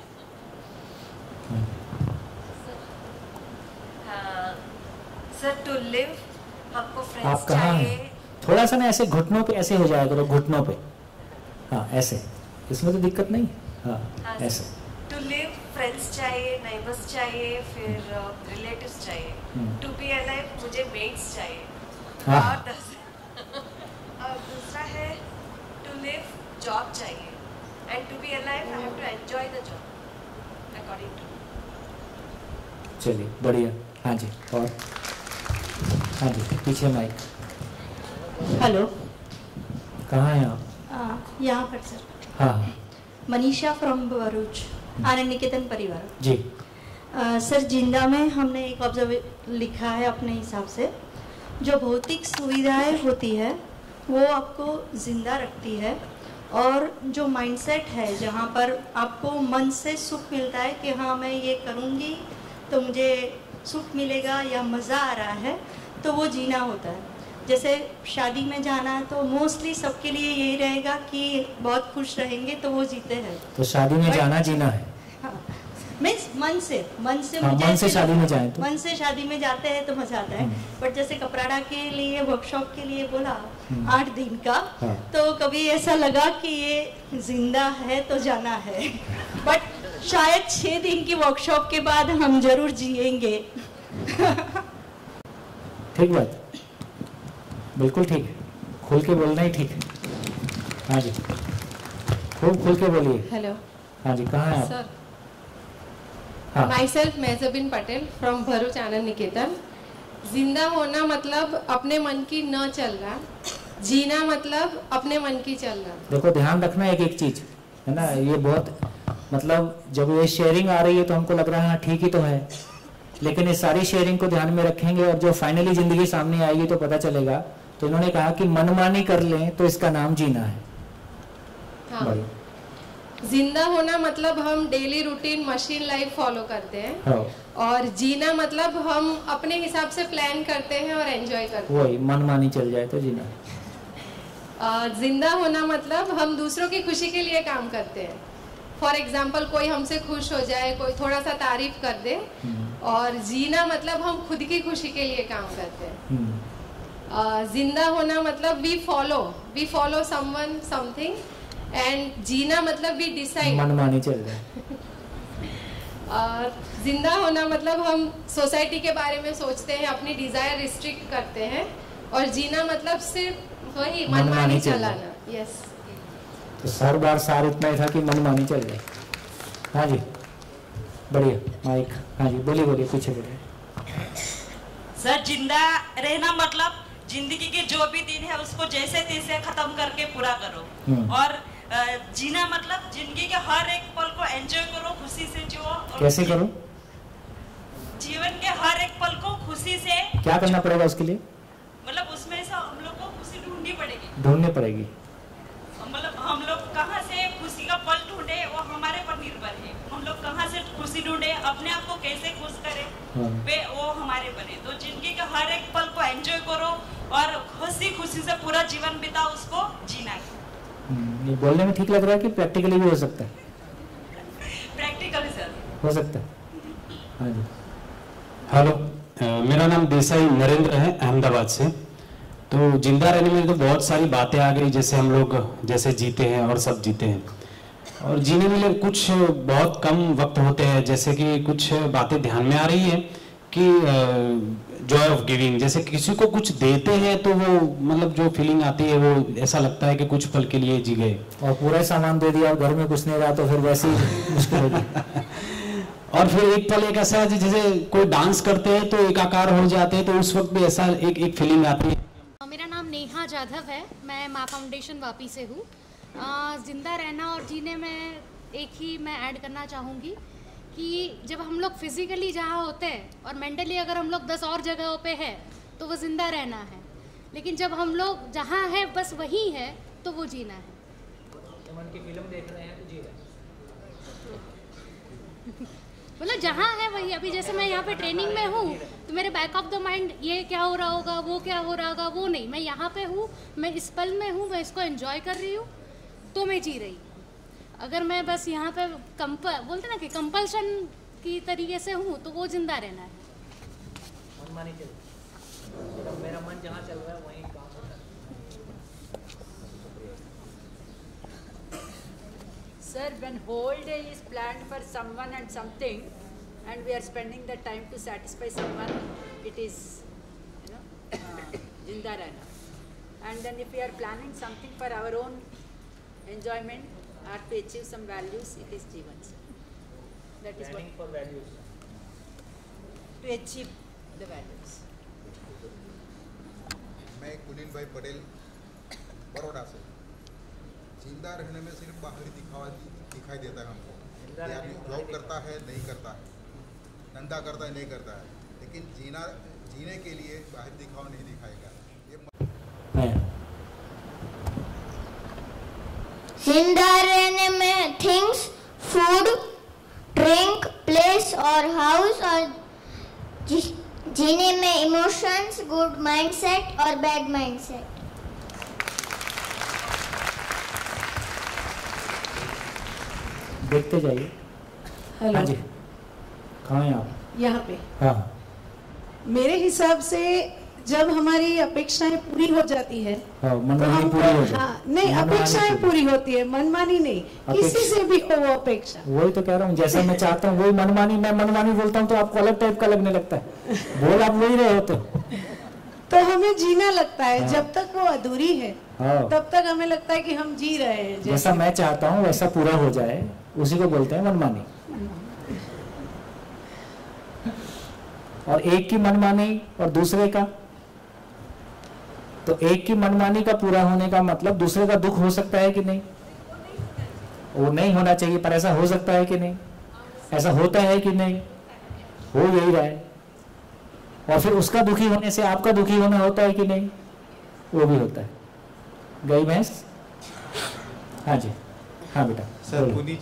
सर, टू लिव हमको आप फ्रेंड्स कहाँ चाहिए। हैं? थोड़ा सा ना ऐसे घुटनों पे ऐसे हो जाया करो, घुटनों पे। हाँ, ऐसे, इसमें तो दिक्कत नहीं। हाँ, हाँ, ऐसे। टू लिव फ्रेंड्स चाहिए, नाइबर्स चाहिए, फिर रिलेटिव्स चाहिए। टू बी अलाइव मुझे मेट्स चाहिए। हाँ। और दस- और दूसरा है टू लिव जॉब चाहिए, and to be alive I have to enjoy the job according to. चलिए, बढ़िया। हाँ जी, और हाँ जी, पीछे माइक। हेलो, कहाँ हैं आप? आ, यहाँ पर सर। हाँ हाँ मनीषा फ्रॉम भरूच, आनंद निकेतन परिवार। जी। आ, सर जिंदा में हमने एक ऑब्जर्व लिखा है अपने हिसाब से, जो भौतिक सुविधाएं होती है वो आपको जिंदा रखती है, और जो माइंडसेट है जहाँ पर आपको मन से सुख मिलता है कि हाँ मैं ये करूँगी तो मुझे सुख मिलेगा या मज़ा आ रहा है, तो वो जीना होता है। जैसे शादी में जाना है तो मोस्टली सबके लिए यही रहेगा कि बहुत खुश रहेंगे तो वो जीते हैं। तो शादी में जाना जीना है। हाँ, मीन्स मन से मन से हाँ, मुझे मन से शादी में जाए तो मन से शादी में जाते हैं तो मजा आता है। बट जैसे कपराड़ा के लिए वर्कशॉप के लिए बोला आठ दिन का, हाँ। तो कभी ऐसा लगा कि ये जिंदा है तो जाना है, बट शायद छह दिन की वर्कशॉप के बाद हम जरूर जिएंगे। ठीक बात, बिल्कुल ठीक है, खुल के बोलना ही ठीक है। हाँ जी, खूब खुल के बोलिए। हेलो। हाँ जी, कहाँ है आप? सर, हाँ। Myself Mehzabin Patel from Bharuch Anand Niketan. जिंदा होना मतलब अपने मन की न चलना, जीना मतलब अपने मन की चलना। देखो ध्यान रखना एक एक चीज है ना, ये बहुत मतलब जब ये शेयरिंग आ रही है तो हमको लग रहा है हाँ ठीक ही तो है, लेकिन इस सारी शेयरिंग को ध्यान में रखेंगे और जो फाइनली जिंदगी सामने आएगी तो पता चलेगा। तो इन्होंने कहा कि मनमानी कर लें तो इसका नाम जीना है। हाँ। जिंदा होना मतलब हम daily routine machine life follow करते हैं। हाँ। और जीना मतलब हम अपने हिसाब से प्लान करते हैं और एंजॉय करते हैं। वही मनमानी चल जाए तो जीना। आ, जिंदा होना मतलब हम दूसरों की खुशी के लिए काम करते हैं। फॉर एग्जाम्पल कोई हमसे खुश हो जाए, कोई थोड़ा सा तारीफ कर दे। और जीना मतलब हम खुद की खुशी के लिए काम करते हैं। आ, जिंदा होना मतलब we follow we follow someone something, and जीना मतलब वी डिसाइड। मनमानी चल जाए। जिंदा होना मतलब हम सोसाइटी के बारे में सोचते हैं, अपनी डिजायर रिस्ट्रिक्ट करते हैं। और जीना मतलब सिर्फ वही मनमानी चलाना। यस। तो हर बार सार इतना ही था कि मनमानी चल जाए। हाँ जी, बढ़िया माइक। हाँ जी, बोलिए बोलिए, पीछे बोलिए। सर जिंदा रहना मतलब जिंदगी के जो भी दिन है उसको जैसे तैसे खत्म करके पूरा करो। और जीना मतलब जिंदगी के हर एक पल को एंजॉय करो, खुशी से जियो। कैसे करो? जीवन के हर एक पल को खुशी से। क्या करना पड़ेगा उसके लिए? मतलब उसमें से हम लोग को खुशी ढूंढनी पड़ेगी। ढूंढनी पड़ेगी। मतलब हम लोग कहाँ से खुशी का पल ढूंढे वो हमारे पर निर्भर है। हम लोग कहाँ से खुशी ढूंढे, अपने आप को कैसे खुश करें, हाँ। वे वो हमारे पर है। तो जिंदगी के हर एक पल को एंजॉय करो और खुशी खुशी से पूरा जीवन बिता, उसको जीना है। ये बोलने में ठीक लग रहा है कि प्रैक्टिकली भी हो सकता है? प्रैक्टिकली सर हो सकता है। हाँ जी। हेलो, मेरा नाम देसाई नरेंद्र है, अहमदाबाद से। तो जिंदा रहने में तो बहुत सारी बातें आ गई, जैसे हम लोग जैसे जीते हैं और सब जीते हैं, और जीने में लिए कुछ बहुत कम वक्त होते हैं। जैसे कि कुछ बातें ध्यान में आ रही है कि जॉय ऑफ गिविंग, जैसे किसी को कुछ देते हैं तो वो मतलब जो फीलिंग आती है वो ऐसा लगता है कि कुछ पल के लिए जी गए। और पूरा सामान दे दिया और घर में कुछ नहीं रहा तो फिर वैसे ही मुश्किल होगी। और फिर एक पल एक ऐसा है जैसे कोई डांस करते हैं तो एकाकार हो जाते हैं, तो उस वक्त भी ऐसा एक एक फीलिंग आती है। मेरा नाम नेहा जाधव है, मैं माँ फाउंडेशन वापी से हूँ। जिंदा रहना और जीने में एक ही मैं ऐड करना चाहूँगी कि जब हम लोग फिजिकली जहाँ होते हैं और मेंटली अगर हम लोग दस और जगहों पे है तो वो जिंदा रहना है, लेकिन जब हम लोग जहाँ है बस वही है तो वो जीना है। मन की फिल्म देख रहे हैं तो जी रहे हैं। मतलब जहाँ है वही। अभी जैसे मैं यहाँ पे ट्रेनिंग में हूँ तो मेरे बैक ऑफ द माइंड ये क्या हो रहा होगा, वो क्या हो रहा होगा, वो नहीं। मैं यहाँ पे हूँ, मैं इस पल में हूँ, मैं इसको एंजॉय कर रही हूँ तो मैं जी रही हूँ। अगर मैं बस यहाँ पे कंप बोलते ना कि कंपल्शन की तरीके से हूँ तो वो जिंदा रहना है। मनमानी चल, मेरा मन जहाँ चल रहा है वहीं काम होता है। Sir, when whole day is planned for someone and something, and we are spending the time to satisfy someone, it is, you know, uh, jinda rehna. And then if we are planning something for our own enjoyment or to achieve some values, it is jivan. That is Planning what for values. to achieve the values. मैं कुलीन भाई पटेल बड़ौदा से। जिंदा रहने में सिर्फ बाहरी दिखावा दिखाई देता है हमको, कि आदमी जॉब करता है नहीं करता है, धंधा करता है नहीं करता है, लेकिन जीना जीने के लिए बाहर दिखावा नहीं दिखाएगा। ये जिंदा रहने में थिंग्स, फूड, ड्रिंक, प्लेस और हाउस, और जीने में इमोशंस, गुड माइंडसेट और बैड माइंडसेट। देखते जाइए। हेलो। हाँ जी, कहाँ हैं आप? यहाँ पे। हाँ। मेरे हिसाब से जब हमारी अपेक्षाएं पूरी हो जाती है, हाँ, मनमानी पूरी हो जाए। हाँ, नहीं, अपेक्षाएं पूरी होती है, मनमानी नहीं, किसी से भी हो वो अपेक्षा। वही तो कह रहा हूँ, जैसा मैं चाहता हूँ वही मनमानी, मैं मनमानी बोलता हूँ तो आपको अलग टाइप का लगने लगता है। बोल आप वही रहे हो तो तो हमें जीना लगता है। हाँ। जब तक वो अधूरी है, हाँ। तब तक हमें लगता है कि हम जी रहे हैं। जैसा मैं चाहता हूँ वैसा पूरा हो जाए, उसी को बोलते हैं मनमानी। और एक की मनमानी और दूसरे का, तो एक की मनमानी का पूरा होने का मतलब दूसरे का दुख हो सकता है कि नहीं? वो नहीं होना चाहिए, पर ऐसा हो सकता है कि नहीं? ऐसा होता है कि नहीं? हो यही रहा है। और फिर उसका दुखी होने से आपका दुखी होना होता है कि नहीं? वो भी होता है। गई भैंस? हाँ जी, हाँ बेटा सर पुनीत।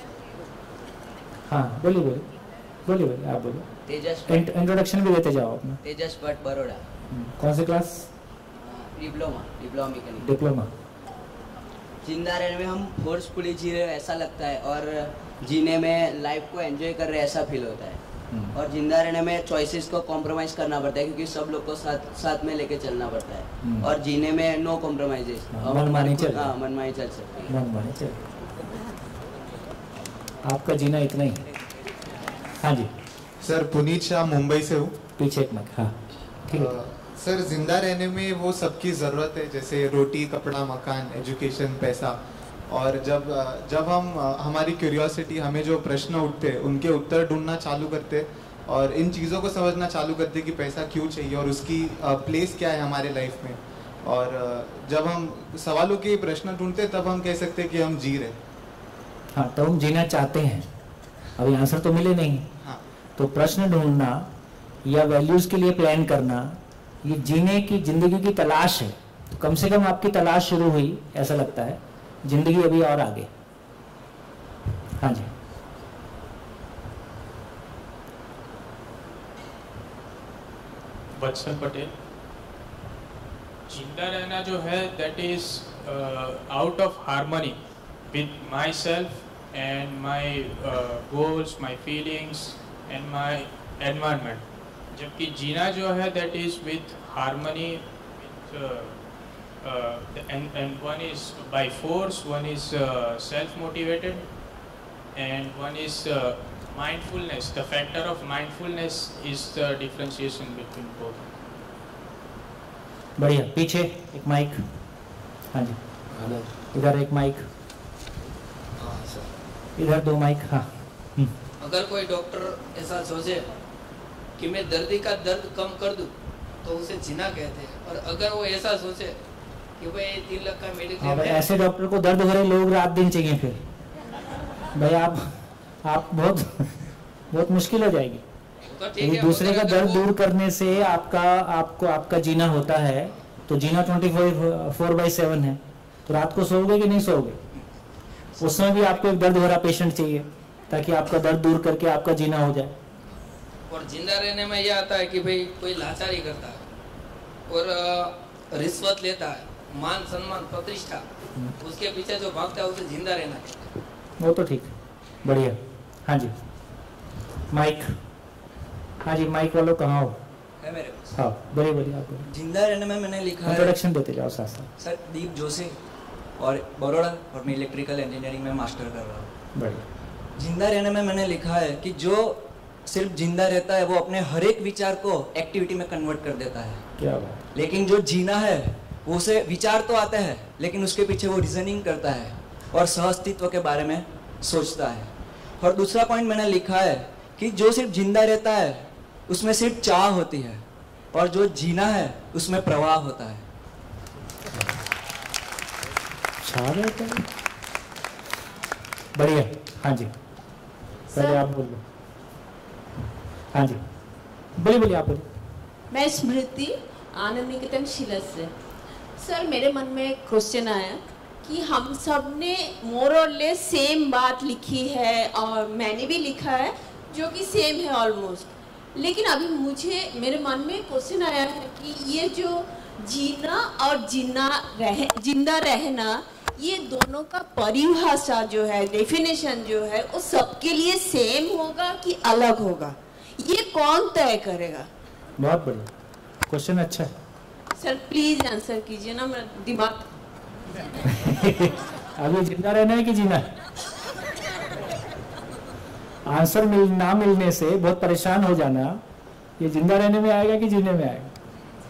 हाँ बोलिए बोलिए बोलिए बोलिए आप बोलिए। तेजस इंट्रोडक्शन भी देते जाओ अपना। तेजस भट्ट बड़ौदा। कौन सी class? Diploma diploma mechanic. Diploma. जिंदा रहने में हम फोर्सफुली जी रहे ऐसा लगता है, और जीने में लाइफ को एंजॉय कर रहे ऐसा फील होता है। और जिंदा रहने में चॉइसेस को कॉम्प्रोमाइज करना पड़ता है, क्योंकि सब लोग को साथ साथ में लेके चलना पड़ता है। और जीने में नो कॉम्प्रोमाइजेस, मनमानी चल हाँ मनमानी चल सकती है। मनमानी चल, आपका जीना इतना ही। हाँ जी सर पुनीत शाह मुंबई से हूँ। पीछे एक मिनट। हाँ ठीक है। सर जिंदा रहने में वो सबकी ज़रूरत है, जैसे रोटी, कपड़ा, मकान, एजुकेशन, पैसा। और जब जब हम हमारी क्यूरियोसिटी, हमें जो प्रश्न उठते हैं उनके उत्तर ढूंढना चालू करते और इन चीज़ों को समझना चालू करते कि पैसा क्यों चाहिए और उसकी प्लेस क्या है हमारे लाइफ में, और जब हम सवालों के प्रश्न ढूंढते तब हम कह सकते हैं कि हम जी रहे। हाँ, तो हम जीना चाहते हैं, अभी आंसर तो मिले नहीं। हाँ। तो प्रश्न ढूंढना या वैल्यूज के लिए प्लान करना, ये जीने की, जिंदगी की तलाश है। तो कम से कम आपकी तलाश शुरू हुई, ऐसा लगता है। जिंदगी अभी और आगे। हाँ जी बच्चन पटेल। जिंदा रहना जो है that is out of harmony with myself and my goals, my feelings and my environment. जबकि जीना जो है that is with harmony, Uh, and, and one is by force, one is uh, self-motivated, and one is uh, mindfulness. The factor of mindfulness is the differentiation between both. बढ़िया। पीछे एक mic. हाँ जी, इधर एक माइक, इधर दो mic. हाँ। अगर कोई डॉक्टर ऐसा सोचे कि मैं दर्दी का दर्द कम कर दूं, तो उसे जीना कहते हैं। और अगर वो ऐसा सोचे कि भाई तीन लाख का मेडिक्लेम, हाँ भाई, ऐसे डॉक्टर को दर्द भरे लोग रात दिन चाहिए। फिर भाई आप आप बहुत बहुत मुश्किल हो जाएगी। यदि दूसरे का दर्द दूर करने से आपका आपको आपका जीना होता है, तो जीना twenty four four by seven है। तो रात को सोओगे कि नहीं सोओगे? उसमें भी आपको एक दर्द भरा पेशेंट चाहिए, ताकि आपका दर्द दूर करके आपका जीना हो जाए। और जिंदा रहने में यह आता है कि भाई कोई लाचारी करता है और रिश्वत लेता है, मान सम्मान प्रतिष्ठा, उसके पीछे जो भागता है उसे जिंदा रहना है। वो तो ठीक, बढ़िया। हाँ जी माइक। हाँ जी माइक वालों कहाँ हो? है मेरे पास। हाँ बोलिए बोलिए आप बोलिए। जिंदा रहने में मैंने लिखा है, इंट्रोडक्शन देते जाओ साथ साथ। सर दीप जोशी और बड़ौदा, और मैं इलेक्ट्रिकल इंजीनियरिंग में मास्टर कर रहा हूँ। बढ़िया। जिंदा रहने में मैंने लिखा है कि जो सिर्फ जिंदा रहता है वो अपने हर एक विचार को एक्टिविटी में कन्वर्ट कर देता है। क्या बात। लेकिन जो जीना है वो उसे विचार तो आते हैं, लेकिन उसके पीछे वो रीजनिंग करता है और सहअस्तित्व के बारे में सोचता है। और दूसरा पॉइंट मैंने लिखा है कि जो सिर्फ जिंदा रहता है उसमें सिर्फ चाह होती है, और जो जीना है उसमें प्रवाह होता है। चाह रहता है, बढ़िया। हाँ जी पहले आप बोल लो। हाँ जी, बोलिए बोलिए, आप बोलिए। मैं स्मृति, आनंद निकेतन शिलस से। सर, मेरे मन में एक क्वेश्चन आया कि हम सब ने मोर और लेस सेम बात लिखी है और मैंने भी लिखा है जो कि सेम है ऑलमोस्ट, लेकिन अभी मुझे मेरे मन में क्वेश्चन आया है कि ये जो जीना और जीना रह जिंदा रहना, ये दोनों का परिभाषा जो है, डेफिनेशन जो है, वो सबके लिए सेम होगा कि अलग होगा, ये कौन तय करेगा? बहुत बढ़िया क्वेश्चन, अच्छा है सर, प्लीज आंसर कीजिए ना, मेरा दिमाग अभी जिंदा रहना है कि जीना है? आंसर मिल ना मिलने से बहुत परेशान हो जाना, ये जिंदा रहने में आएगा कि जीने में आएगा?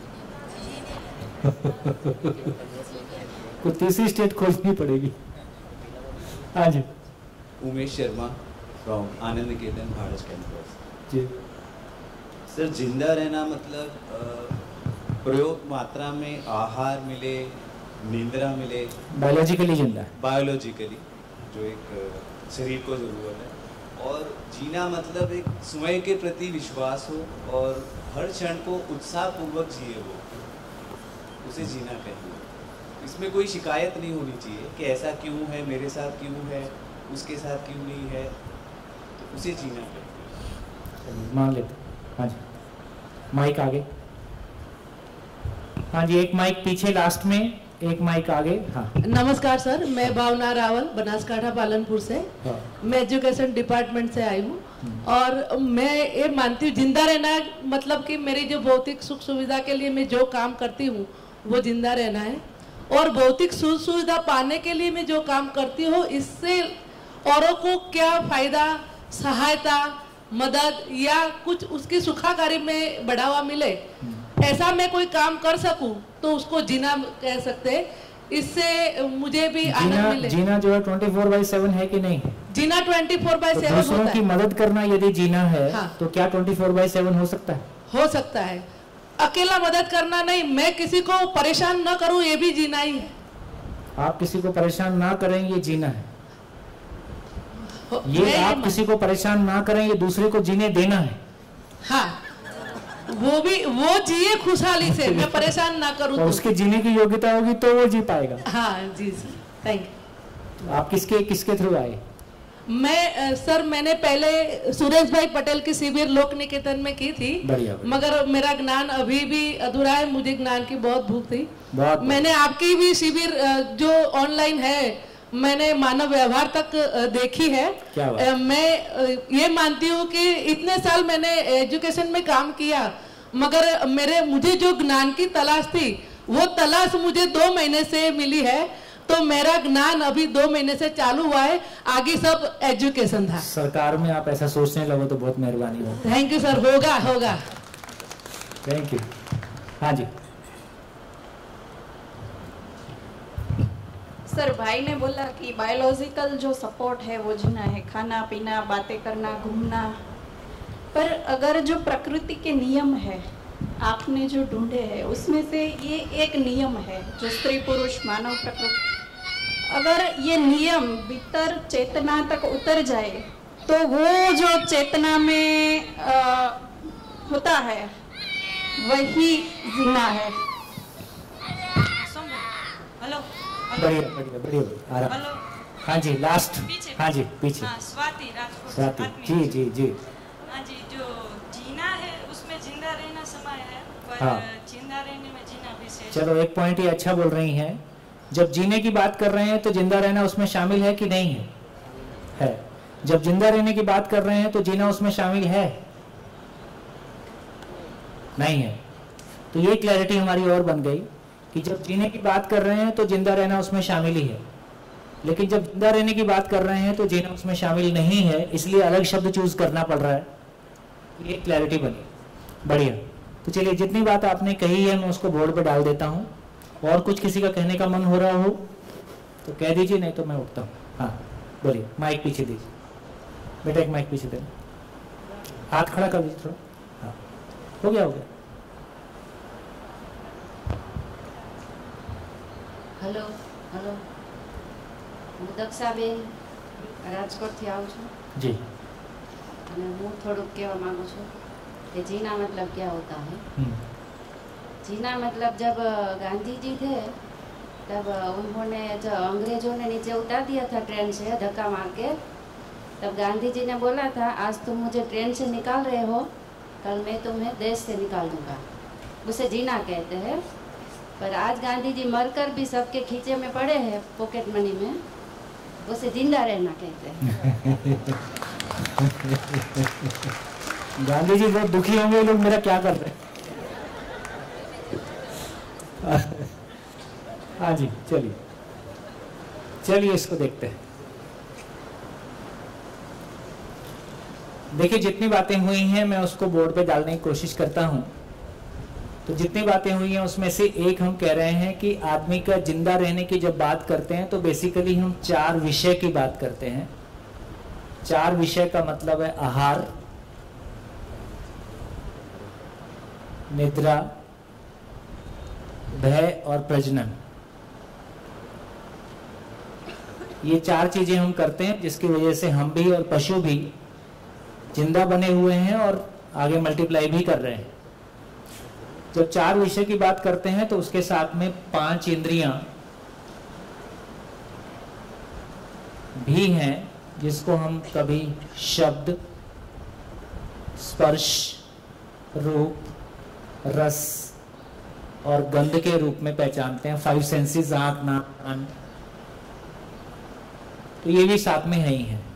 कोई तीसरी स्टेट खोजनी पड़ेगी। हाँ जी, उमेश शर्मा फ्रॉम आनंद निकेतन भारत कैंपस। जी सर, जिंदा रहना मतलब प्रयोग मात्रा में आहार मिले, निंद्रा मिले, बायोलॉजिकली जिंदा, बायोलॉजिकली जो एक शरीर को जरूरत है, और जीना मतलब एक स्वयं के प्रति विश्वास हो और हर क्षण को उत्साहपूर्वक जिए वो, उसे जीना कहेंगे। इसमें कोई शिकायत नहीं होनी चाहिए कि ऐसा क्यों है, मेरे साथ क्यों है, उसके साथ क्यों नहीं है, तो उसे जीना कहेंगे। मान लेते। हाँ जी, माइक आगे। हाँ जी, एक माइक पीछे लास्ट में, एक माइक आगे। हाँ, नमस्कार सर, मैं भावना रावल बनासकाठा पालनपुर से। हाँ। मैं एजुकेशन डिपार्टमेंट से आई हूँ और मैं ये मानती हूँ जिंदा रहना मतलब कि मेरी जो भौतिक सुख सुविधा के लिए मैं जो काम करती हूँ वो जिंदा रहना है, और भौतिक सुख सुविधा पाने के लिए मैं जो काम करती हूँ इससे औरों को क्या फायदा, सहायता, मदद या कुछ उसकी सुखाकारी में बढ़ावा मिले, ऐसा मैं कोई काम कर सकूं तो उसको जीना कह सकते हैं। इससे मुझे भी आनंद मिले। जीना जो है ट्वेंटी फोर बाई सेवन है कि नहीं? जीना ट्वेंटी फोर बाई सेवन दूसरों होता की है। मदद करना यदि जीना है, हाँ। तो क्या ट्वेंटी फोर बाई सेवन हो सकता है? हो सकता है। अकेला मदद करना नहीं, मैं किसी को परेशान न करूं, ये भी जीना ही है। आप किसी को परेशान ना करें, ये जीना है। ये मैं आप ये किसी को परेशान ना करें, ये दूसरे को जीने देना है। हाँ, वो भी वो जिए खुशहाली से, मैं परेशान ना करूं और तो। उसकी जीने की योग्यता होगी तो वो जी पाएगा। हाँ जी सर, थैंक यू। आप किसके किसके थ्रू आए? मैं अ, सर मैंने पहले सुरेश भाई पटेल की शिविर लोक निकेतन में की थी, बढ़िया, बढ़िया। मगर मेरा ज्ञान अभी भी अधूरा है, मुझे ज्ञान की बहुत भूख थी। बहुत मैंने आपकी भी शिविर अ, जो ऑनलाइन है, मैंने मानव व्यवहार तक अ, देखी है। क्या बात? अ, मैं अ, ये मानती हूँ कि इतने साल मैंने एजुकेशन में काम किया, मगर मेरे मुझे जो ज्ञान की तलाश थी वो तलाश मुझे दो महीने से मिली है, तो मेरा ज्ञान अभी दो महीने से चालू हुआ है, आगे सब एजुकेशन था। सरकार में आप ऐसा सोचने लगो तो बहुत मेहरबानी हो। थैंक यू सर, होगा होगा। Thank you. हाँ जी, सर, भाई ने बोला कि बायोलॉजिकल जो सपोर्ट है वो जीना है, खाना पीना, बातें करना, घूमना, पर अगर जो प्रकृति के नियम है आपने जो ढूंढे हैं उसमें से ये एक नियम है जो स्त्री पुरुष मानव प्रकृति, अगर ये नियम भीतर चेतना तक उतर जाए तो वो जो चेतना में आ, होता है वही जीना है। हेलो बढ़िया बढ़िया बढ़िया, आराम। हाँ जी, लास्ट। हाँ जी, पीछे। हाँ, स्वाति राजपूत। स्वाति जी जी जी। हाँ जी, जो जीना है उसमें जिंदा रहना समाया है, पर हाँ। जिंदा रहने में जीना विशेष। चलो, एक पॉइंट ये अच्छा बोल रही हैं, जब जीने की बात कर रहे हैं तो जिंदा रहना उसमें शामिल है कि नहीं है? है। जब जिंदा रहने की बात कर रहे हैं तो जीना उसमें शामिल है? नहीं है। तो ये क्लैरिटी हमारी और बन गई कि जब जीने की बात कर रहे हैं तो जिंदा रहना उसमें शामिल ही है, लेकिन जब जिंदा रहने की बात कर रहे हैं तो जीना उसमें शामिल नहीं है, इसलिए अलग शब्द चूज करना पड़ रहा है। ये क्लैरिटी बनी, बढ़िया। तो चलिए, जितनी बात आपने कही है मैं उसको बोर्ड पे डाल देता हूँ, और कुछ किसी का कहने का मन हो रहा हो तो कह दीजिए, नहीं तो मैं उठता हूँ। हाँ बोलिए, माइक पीछे दीजिए बेटा, एक माइक पीछे देना, हाथ खड़ा कर दीजिए थोड़ा। हाँ, हो गया हो गया। हेलो हेलो, હું દક્ષાબેન રાજકોટથી આવું છું જી, અને હું થોડુંક કહેવા માંગુ છું कि जीना मतलब क्या होता है। जीना मतलब जब गांधी जी थे तब उन्होंने जो अंग्रेजों ने नीचे उतार दिया था ट्रेन से धक्का मार के, तब गांधी जी ने बोला था आज तुम मुझे ट्रेन से निकाल रहे हो, कल मैं तुम्हें देश से निकाल दूंगा। उसे जीना कहते हैं। पर आज गांधी जी मरकर भी सबके खींचे में पड़े हैं पॉकेट मनी में, उसे जिंदा रहना कहते हैं। गांधी जी बहुत दुखी होंगे, लोग मेरा क्या कर रहे हैं। हाँ जी, चलिए चलिए इसको देखते हैं। देखिए जितनी बातें हुई हैं मैं उसको बोर्ड पे डालने की कोशिश करता हूं। तो जितनी बातें हुई हैं उसमें से एक हम कह रहे हैं कि आदमी का जिंदा रहने की जब बात करते हैं तो बेसिकली हम चार विषय की बात करते हैं। चार विषय का मतलब है आहार, निद्रा, भय और प्रजनन। ये चार चीजें हम करते हैं जिसकी वजह से हम भी और पशु भी जिंदा बने हुए हैं और आगे मल्टीप्लाई भी कर रहे हैं। जब चार विषय की बात करते हैं तो उसके साथ में पांच इंद्रियां भी हैं जिसको हम कभी शब्द, स्पर्श, रूप, रस और गंध के रूप में पहचानते हैं। फाइव सेंसेस, आंख, नाक, कान, तो ये भी साथ में है ही है।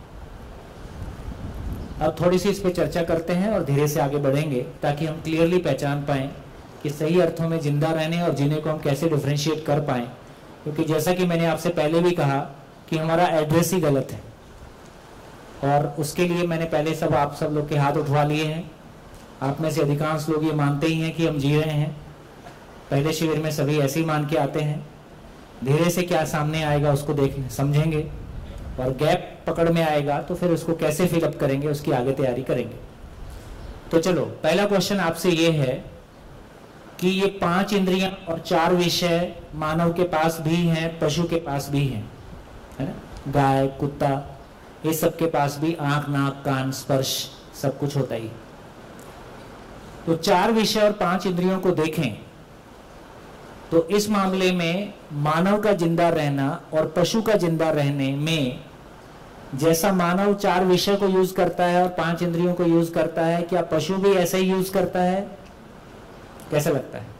अब थोड़ी सी इस पे चर्चा करते हैं और धीरे से आगे बढ़ेंगे ताकि हम क्लियरली पहचान पाएं कि सही अर्थों में जिंदा रहने और जीने को हम कैसे डिफरेंशिएट कर पाएं। क्योंकि जैसा कि मैंने आपसे पहले भी कहा कि हमारा एड्रेस ही गलत है, और उसके लिए मैंने पहले सब आप सब लोग के हाथ उठवा लिए हैं। आप में से अधिकांश लोग ये मानते ही हैं कि हम जी रहे हैं। पहले शिविर में सभी ऐसे ही मान के आते हैं। धीरे से क्या सामने आएगा उसको देख समझेंगे, और गैप पकड़ में आएगा तो फिर उसको कैसे फिलअप करेंगे उसकी आगे तैयारी करेंगे। तो चलो पहला क्वेश्चन आपसे ये है कि ये पांच इंद्रियां और चार विषय मानव के पास भी हैं, पशु के पास भी हैं, है ना? गाय, कुत्ता, ये सब के पास भी आंख, नाक, कान, स्पर्श सब कुछ होता ही। तो चार विषय और पांच इंद्रियों को देखें तो इस मामले में मानव का जिंदा रहना और पशु का जिंदा रहने में जैसा मानव चार विषय को यूज करता है और पांच इंद्रियों को यूज करता है, क्या पशु भी ऐसे ही यूज करता है? कैसा लगता है?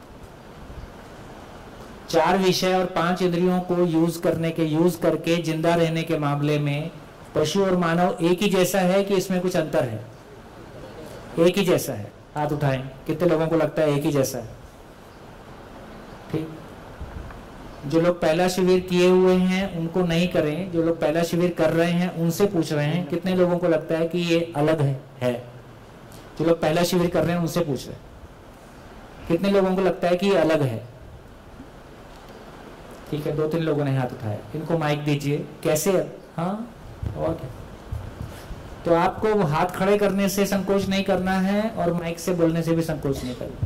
चार विषय और पांच इंद्रियों को यूज करने के यूज करके जिंदा रहने के मामले में पशु और मानव एक ही जैसा है कि इसमें कुछ अंतर है? एक ही जैसा है। हाथ उठाएं, कितने लोगों को लगता है एक ही जैसा है? ठीक। जो लोग पहला शिविर किए हुए हैं उनको नहीं करें, जो लोग पहला शिविर कर रहे हैं उनसे पूछ रहे हैं कितने लोगों को लगता है कि ये अलग है, है? जो लोग पहला शिविर कर रहे हैं उनसे पूछ रहे हैं कितने लोगों को लगता है कि ये अलग है? ठीक है, दो तीन लोगों ने हाथ उठाया। इनको माइक दीजिए। कैसे? हाँ, और क्या? तो आपको हाथ खड़े करने से संकोच नहीं करना है और माइक से बोलने से भी संकोच नहीं करना।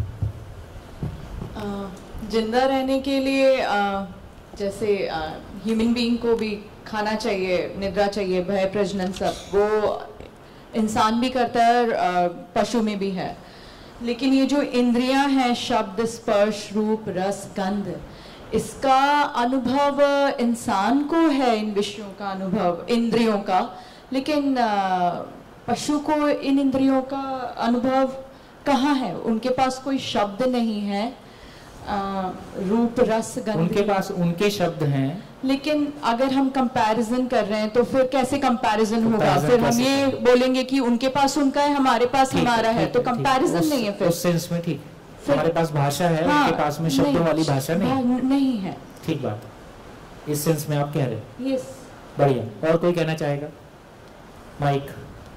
जिंदा रहने के लिए आ, जैसे ह्यूमन बीइंग को भी खाना चाहिए, निद्रा चाहिए, भय, प्रजनन, सब वो इंसान भी करता है और पशु में भी है। लेकिन ये जो इंद्रियां हैं, शब्द, स्पर्श, रूप, रस, गंध, इसका अनुभव इंसान को है, इन विषयों का अनुभव, इंद्रियों का। लेकिन पशु को इन इंद्रियों का अनुभव कहाँ है? उनके पास कोई शब्द नहीं है, आ, रूप, रस, गंध, उनके पास उनके शब्द हैं। लेकिन अगर हम कंपैरिजन कर रहे हैं तो फिर कैसे कंपैरिजन होगा? फिर हम ये बोलेंगे कि उनके पास उनका है, हमारे पास हमारा है, तो कंपैरिजन नहीं है। फिर उस सेंस में ठीक, हमारे पास भाषा है, हाँ, उनके पास में शब्दों वाली भाषा नहीं नहीं है। ठीक बात है, इस सेंस में आप कह रहे हैं। यस, बढ़िया। और कोई कहना चाहेगा? माइक।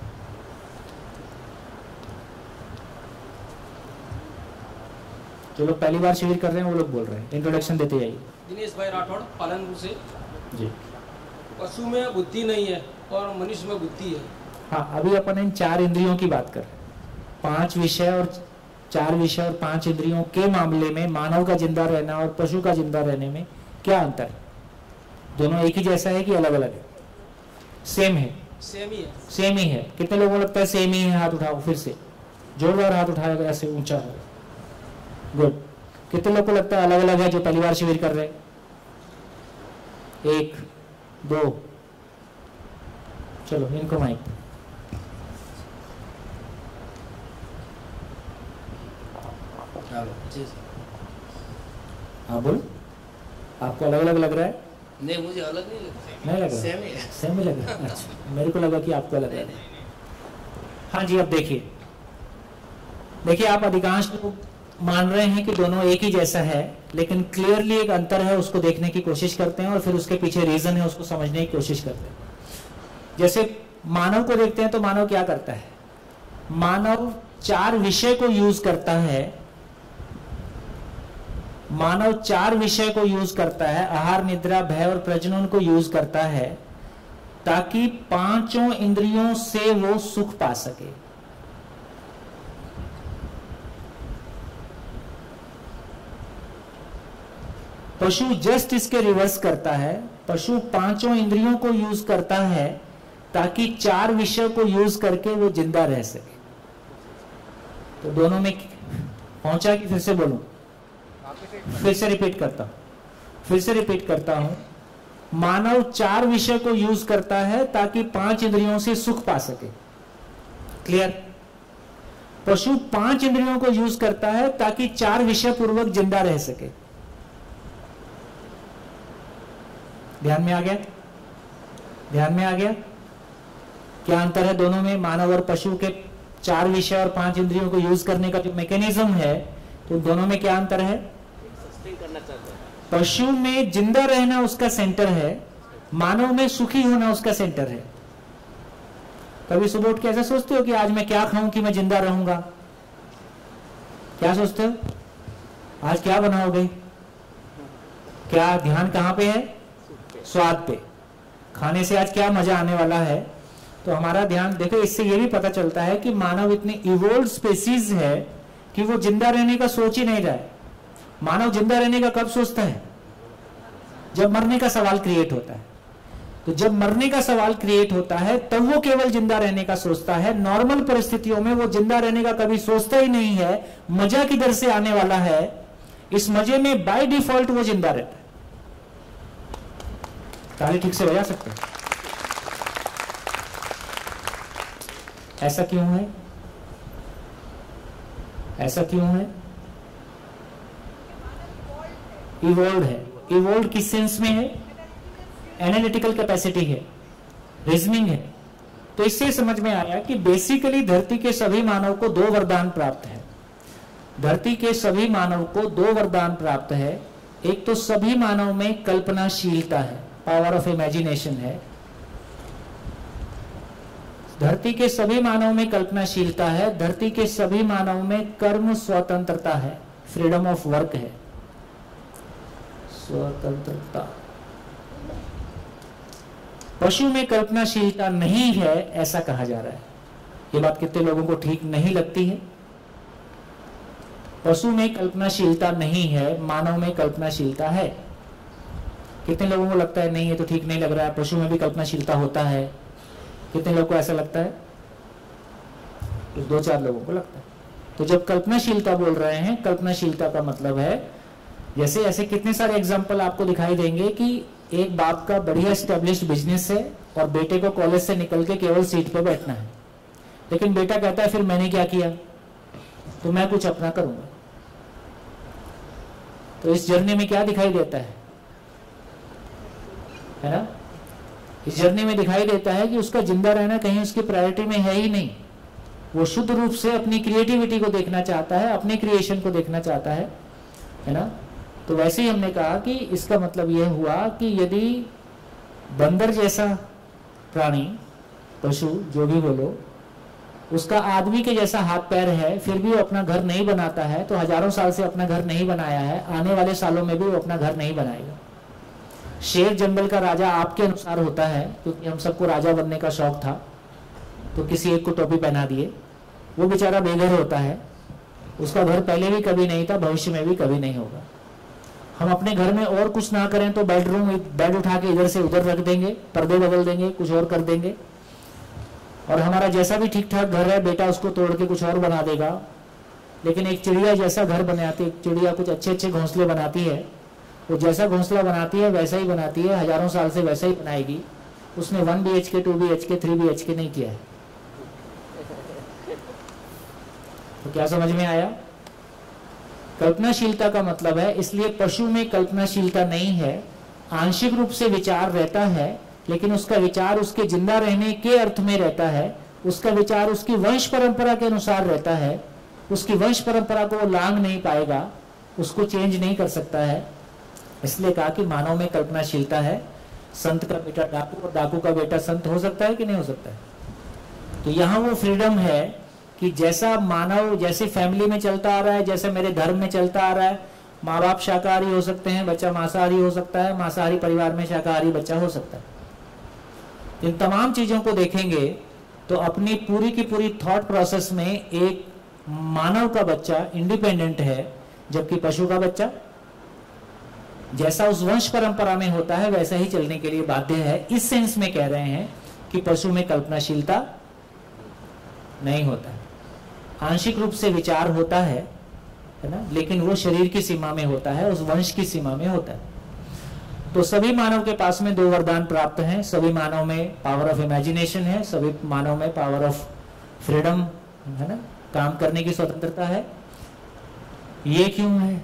जो लोग पहली बार शिविर कर रहे हैं वो लोग बोल रहे हैं, इंट्रोडक्शन देते जाइए। दिनेश भाई राठौड़, पालनपुर से। जी। पशु में बुद्धि नहीं है और मनुष्य में बुद्धि है। हाँ, अभी अपन इन चार इंद्रियों की बात कर रहे हैं। पांच विषय और चार विषय और पांच इंद्रियों के मामले में मानव का जिंदा रहना और पशु का जिंदा रहने में क्या अंतर है? दोनों एक ही जैसा है कि अलग अलग है? सेम है? सेम ही है। सेम ही है। कितने लोगों को लगता है सेम ही है? हाथ उठाओ फिर से। जोरदार हाथ उठाएगा, ऐसे ऊंचा हो। गुड। कितने लोग को लगता है अलग अलग है जो पहली बार शिविर कर रहे हैं? एक, दो, चलो इनको माइक। हाँ बोलो, आपको अलग अलग लग रहा है? नहीं, मुझे अलग नहीं लगता। नहीं लग रहा? सेम ही है। सेम ही लग रहा है। अच्छा, मेरे को लगा कि आपको अलग लग रहा है। हाँ जी, अब देखिए देखिए आप अधिकांश लोग मान रहे हैं कि दोनों एक ही जैसा है, लेकिन क्लियरली एक अंतर है, उसको देखने की कोशिश करते हैं और फिर उसके पीछे रीजन है, उसको समझने की कोशिश करते हैं। जैसे मानव को देखते हैं तो मानव क्या करता है? मानव चार विषय को यूज करता है मानव चार विषय को यूज करता है, आहार, निद्रा, भय और प्रजनन को यूज करता है, ताकि पांचों इंद्रियों से वो सुख पा सके। पशु जस्ट इसके रिवर्स करता है। पशु पांचों इंद्रियों को यूज करता है ताकि चार विषय को यूज करके वो जिंदा रह सके। तो दोनों में पहुंचा कि फिर से बोलूं? फिर से रिपीट करता हूं फिर से रिपीट करता हूं मानव चार विषय को यूज करता है ताकि पांच इंद्रियों से सुख पा सके। क्लियर? पशु पांच इंद्रियों को यूज करता है ताकि चार विषय पूर्वक जिंदा रह सके। ध्यान में आ गया? ध्यान में आ गया? क्या अंतर है दोनों में? मानव और पशु के चार विषय और पांच इंद्रियों को यूज करने का जो मैकेनिज्म है, तो दोनों में क्या अंतर है? पशु में जिंदा रहना उसका सेंटर है, मानव में सुखी होना उसका सेंटर है। कभी सुबह उठ के ऐसा सोचते हो कि आज मैं क्या खाऊं कि मैं जिंदा रहूंगा? क्या सोचते हो? आज क्या बनाओगे? क्या ध्यान कहां पे है? स्वाद पे। खाने से आज क्या मजा आने वाला है? तो हमारा ध्यान देखो, इससे ये भी पता चलता है कि मानव इतनी इवोल्व स्पेसीज है कि वो जिंदा रहने का सोच ही नहीं रहा है। मानव जिंदा रहने का कब सोचता है? जब मरने का सवाल क्रिएट होता है। तो जब मरने का सवाल क्रिएट होता है तब वो केवल जिंदा रहने का सोचता है। नॉर्मल परिस्थितियों में वो जिंदा रहने का कभी सोचता ही नहीं है। मजा किधर से आने वाला है, इस मजे में बाय डिफॉल्ट वो जिंदा रहता है। ताली ठीक से बजा सकते हैं? ऐसा क्यों है? ऐसा क्यों है? इवोल्व है। इवोल्व किस सेंस में है? एनालिटिकल कैपेसिटी है, रीजनिंग है। तो इससे समझ में आया कि बेसिकली धरती के सभी मानव को दो वरदान प्राप्त है। धरती के सभी मानव को दो वरदान प्राप्त है। एक तो सभी मानव में कल्पनाशीलता है, पावर ऑफ इमेजिनेशन है। धरती के सभी मानव में कल्पनाशीलता है। धरती के सभी मानव में कर्म स्वतंत्रता है, फ्रीडम ऑफ वर्क है, स्वतंत्रता। पशु में कल्पनाशीलता नहीं है, ऐसा कहा जा रहा है। ये बात कितने लोगों को ठीक नहीं लगती है? पशु में कल्पनाशीलता नहीं है, मानव में कल्पनाशीलता है। कितने लोगों को लगता है नहीं ये तो ठीक नहीं लग रहा है, पशु में भी कल्पनाशीलता होता है? कितने लोगों को ऐसा लगता है? तो दो चार लोगों को लगता है। तो जब कल्पनाशीलता बोल रहे हैं, कल्पनाशीलता का मतलब है, जैसे ऐसे कितने सारे एग्जाम्पल आपको दिखाई देंगे कि एक बाप का बढ़िया एस्टेब्लिश्ड बिजनेस है और बेटे को कॉलेज से निकल के केवल सीट पे बैठना है, लेकिन बेटा कहता है फिर मैंने क्या किया, तो मैं कुछ अपना करूंगा। तो इस जर्नी में क्या दिखाई देता है, है ना? इस जर्नी में दिखाई देता है कि उसका जिंदा रहना कहीं उसकी प्रायोरिटी में है ही नहीं। वो शुद्ध रूप से अपनी क्रिएटिविटी को देखना चाहता है, अपने क्रिएशन को देखना चाहता है, है ना? तो वैसे ही हमने कहा कि इसका मतलब यह हुआ कि यदि बंदर जैसा प्राणी, पशु जो भी बोलो, उसका आदमी के जैसा हाथ पैर है, फिर भी वो अपना घर नहीं बनाता है, तो हजारों साल से अपना घर नहीं बनाया है, आने वाले सालों में भी वो अपना घर नहीं बनाएगा। शेर जंगल का राजा आपके अनुसार होता है, क्योंकि हम सबको राजा बनने का शौक था, तो किसी एक को टोपी पहना दिए, वो बेचारा बेघर होता है, उसका घर पहले भी कभी नहीं था, भविष्य में भी कभी नहीं होगा। हम अपने घर में और कुछ ना करें तो बेडरूम बेड उठा के इधर से उधर रख देंगे, पर्दे बदल देंगे, कुछ और कर देंगे, और हमारा जैसा भी ठीक ठाक घर है, बेटा उसको तोड़ के कुछ और बना देगा। लेकिन एक चिड़िया जैसा घर बनाती है, चिड़िया कुछ अच्छे अच्छे घोंसले बनाती है, वो जैसा घोंसला बनाती है वैसा ही बनाती है, हजारों साल से वैसा ही बनाएगी। उसने one B H K, two B H K, three B H K नहीं किया है। तो क्या समझ में आया? कल्पनाशीलता का मतलब है, इसलिए पशु में कल्पनाशीलता नहीं है, आंशिक रूप से विचार रहता है, लेकिन उसका विचार उसके जिंदा रहने के अर्थ में रहता है। उसका विचार उसकी वंश परंपरा के अनुसार रहता है। उसकी वंश परंपरा को वो लांग नहीं पाएगा, उसको चेंज नहीं कर सकता है। इसलिए कहा कि मानव में कल्पनाशीलता है। संत का बेटा डाकू और डाकू का बेटा संत हो सकता है कि नहीं हो सकता है? तो यहाँ वो फ्रीडम है कि जैसा मानव, जैसे फैमिली में चलता आ रहा है, जैसे मेरे धर्म में चलता आ रहा है, माँ बाप शाकाहारी हो सकते हैं, बच्चा मांसाहारी हो सकता है, मांसाहारी परिवार में शाकाहारी बच्चा हो सकता है। इन तमाम चीजों को देखेंगे तो अपनी पूरी की पूरी थॉट प्रोसेस में एक मानव का बच्चा इंडिपेंडेंट है, जबकि पशु का बच्चा जैसा उस वंश परंपरा में होता है वैसा ही चलने के लिए बाध्य है। इस सेंस में कह रहे हैं कि पशु में कल्पनाशीलता नहीं होता है, आंशिक रूप से विचार होता है, है ना, लेकिन वो शरीर की सीमा में होता है, उस वंश की सीमा में होता है। तो सभी मानव के पास में दो वरदान प्राप्त हैं। सभी मानव में पावर ऑफ इमेजिनेशन है, सभी मानव में पावर ऑफ फ्रीडम, है ना, काम करने की स्वतंत्रता है। ये क्यों है?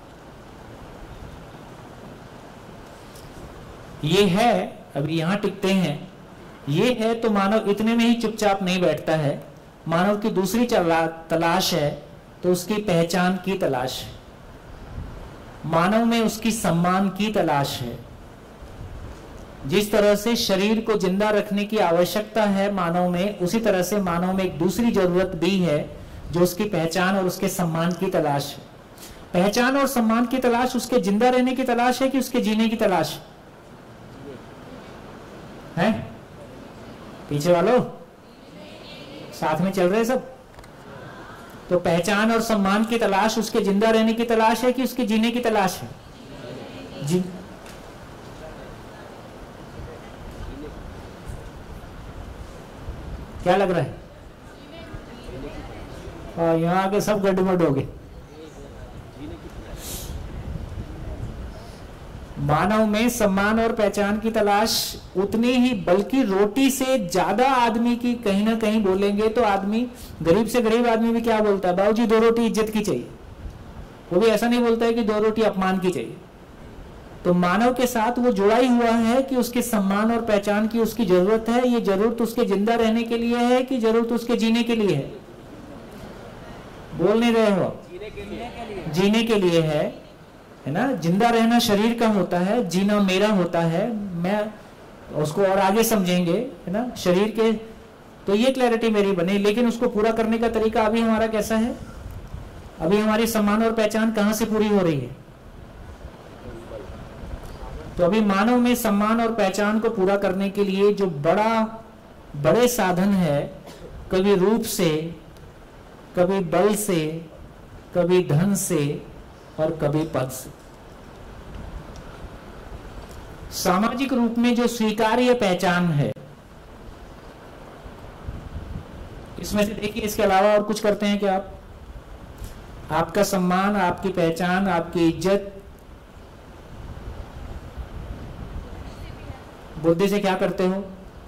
ये है, अभी यहां टिकते हैं, ये है तो मानव इतने में ही चुपचाप नहीं बैठता है। मानव की दूसरी तलाश है तो उसकी पहचान की तलाश है। मानव में उसकी सम्मान की तलाश है। जिस तरह से शरीर को जिंदा रखने की आवश्यकता है मानव में, उसी तरह से मानव में एक दूसरी जरूरत भी है जो उसकी पहचान और उसके सम्मान की तलाश है। पहचान और सम्मान की तलाश उसके जिंदा रहने की तलाश है कि उसके जीने की तलाश है? पीछे वालों साथ में चल रहे सब? तो पहचान और सम्मान की तलाश उसके जिंदा रहने की तलाश है कि उसके जीने की तलाश है? जी क्या लग रहा है? और यहाँ आके सब गड़बड़ हो गए। मानव में सम्मान और पहचान की तलाश उतनी ही, बल्कि रोटी से ज्यादा आदमी की कहीं ना कहीं बोलेंगे तो आदमी, गरीब से गरीब आदमी भी क्या बोलता है? बाबूजी दो रोटी इज्जत की चाहिए। वो भी ऐसा नहीं बोलता है कि दो रोटी अपमान की चाहिए। तो मानव के साथ वो जुड़ा ही हुआ है कि उसके सम्मान और पहचान की उसकी जरूरत है। ये जरूरत उसके जिंदा रहने के लिए है कि जरूरत उसके जीने के लिए है? बोल नहीं रहे हो? जीने के लिए है, है ना। जिंदा रहना शरीर का होता है, जीना मेरा होता है। मैं उसको और आगे समझेंगे, है ना, शरीर के। तो ये क्लैरिटी मेरी बनी, लेकिन उसको पूरा करने का तरीका अभी हमारा कैसा है? अभी हमारी सम्मान और पहचान कहां से पूरी हो रही है? तो अभी मानव में सम्मान और पहचान को पूरा करने के लिए जो बड़ा बड़े साधन है, कभी रूप से, कभी बल से, कभी धन से और कभी पद से। सामाजिक रूप में जो स्वीकार्य पहचान है, इसमें से देखिए, इसके अलावा और कुछ करते हैं क्या आप? आपका सम्मान, आपकी पहचान, आपकी इज्जत, बुद्धि से क्या करते हो?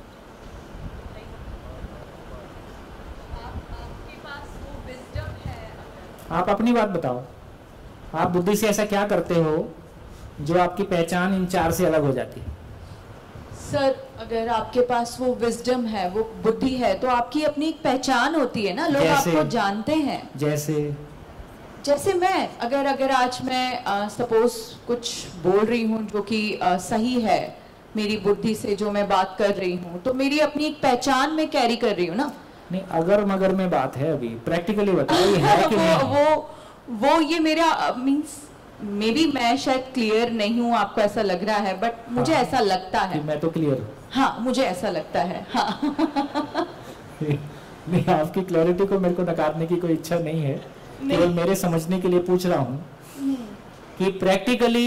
आप अपनी बात बताओ। आप बुद्धि से ऐसा क्या करते हो जो आपकी पहचान इन चार से अलग हो जाती है? सर, अगर आपके पास वो विजडम है, वो बुद्धि है, तो आपकी अपनी एक पहचान होती है ना, लोग आपको जानते हैं। जैसे जैसे मैं, अगर अगर आज मैं सपोज कुछ बोल रही हूँ जो कि आ, सही है मेरी बुद्धि से, जो मैं बात कर रही हूँ, तो मेरी अपनी एक पहचान में कैरी कर रही हूँ ना। नहीं, अगर मगर में बात है, अभी प्रैक्टिकली बताओ ये है कि वो, नहीं? वो वो ये मेरा मींस मे बी मैं शायद क्लियर नहीं हूँ, आपको ऐसा लग रहा है, बट मुझे हाँ, ऐसा लगता है। मैं तो क्लियर हूँ। हाँ, मुझे ऐसा लगता है। हाँ। नहीं, आपकी क्लैरिटी को मेरे को नकारने की कोई इच्छा नहीं है, केवल मेरे समझने के लिए पूछ रहा हूँ कि प्रैक्टिकली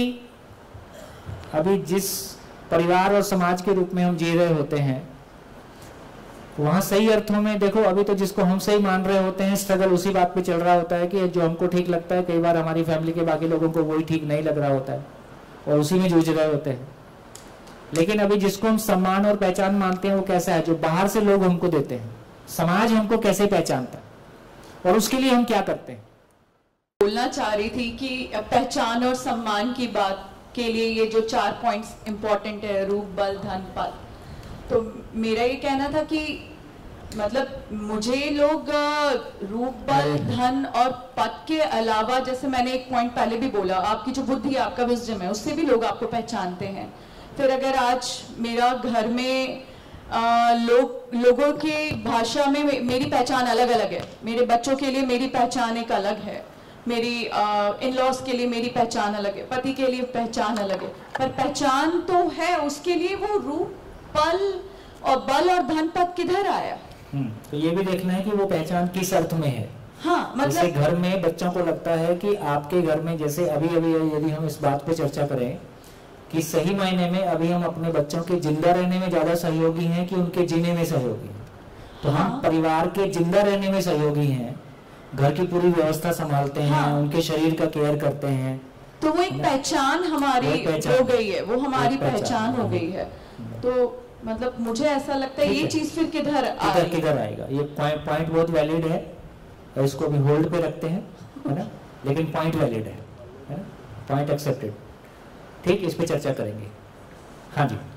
अभी जिस परिवार और समाज के रूप में हम जी रहे होते हैं, वहां सही अर्थों में देखो, अभी तो जिसको हम सही मान रहे होते हैं, स्ट्रगल उसी बात पे चल रहा होता है कि जो हमको ठीक लगता है कई बार हमारी फैमिली के बाकी लोगों को वही ठीक नहीं लग रहा होता है और उसी में जूझ रहे होते हैं। लेकिन अभी जिसको हम सम्मान और पहचान मानते हैं वो कैसा है, जो बाहर से लोग हमको देते हैं, समाज हमको कैसे पहचानता है और उसके लिए हम क्या करते हैं। बोलना चाह रही थी कि पहचान और सम्मान की बात के लिए ये जो चार पॉइंट्स इंपॉर्टेंट है, रूप, बल, धन, पद, तो मेरा ये कहना था कि मतलब मुझे लोग रूप, बल, धन और पद के अलावा, जैसे मैंने एक पॉइंट पहले भी बोला, आपकी जो बुद्धि, आपका विजडम है, उससे भी लोग आपको पहचानते हैं। फिर अगर आज मेरा घर में आ, लोग लोगों के भाषा में मेरी पहचान अलग अलग है, मेरे बच्चों के लिए मेरी पहचान एक अलग है, मेरी इन लॉज के लिए मेरी पहचान अलग है, पति के लिए पहचान अलग है, पर पहचान तो है, उसके लिए वो रूप, बल और बल और धन पद किधर आया। तो ये भी देखना है कि वो पहचान किस अर्थ में है। हाँ, मतलब जैसे घर में बच्चों को लगता है कि आपके घर में, जैसे अभी अभी यदि हम इस बात पे चर्चा करें कि सही मायने में अभी हम अपने बच्चों के जिंदा रहने में ज्यादा सहयोगी हैं कि उनके जीने में सहयोगी हैं, तो हाँ? हम परिवार के जिंदा रहने में सहयोगी हैं, घर की पूरी व्यवस्था संभालते हैं, हाँ। उनके शरीर का केयर करते हैं, तो वो एक पहचान हमारी हो गई है, वो हमारी पहचान हो गई है। तो मतलब मुझे ऐसा लगता है ये चीज फिर किधर किधर किधर आएगा। ये पॉइंट बहुत वैलिड है, इसको भी होल्ड पे रखते हैं, है ना, लेकिन पॉइंट वैलिड है, है ना, पॉइंट एक्सेप्टेड। ठीक, इस पे चर्चा करेंगे। हाँ जी,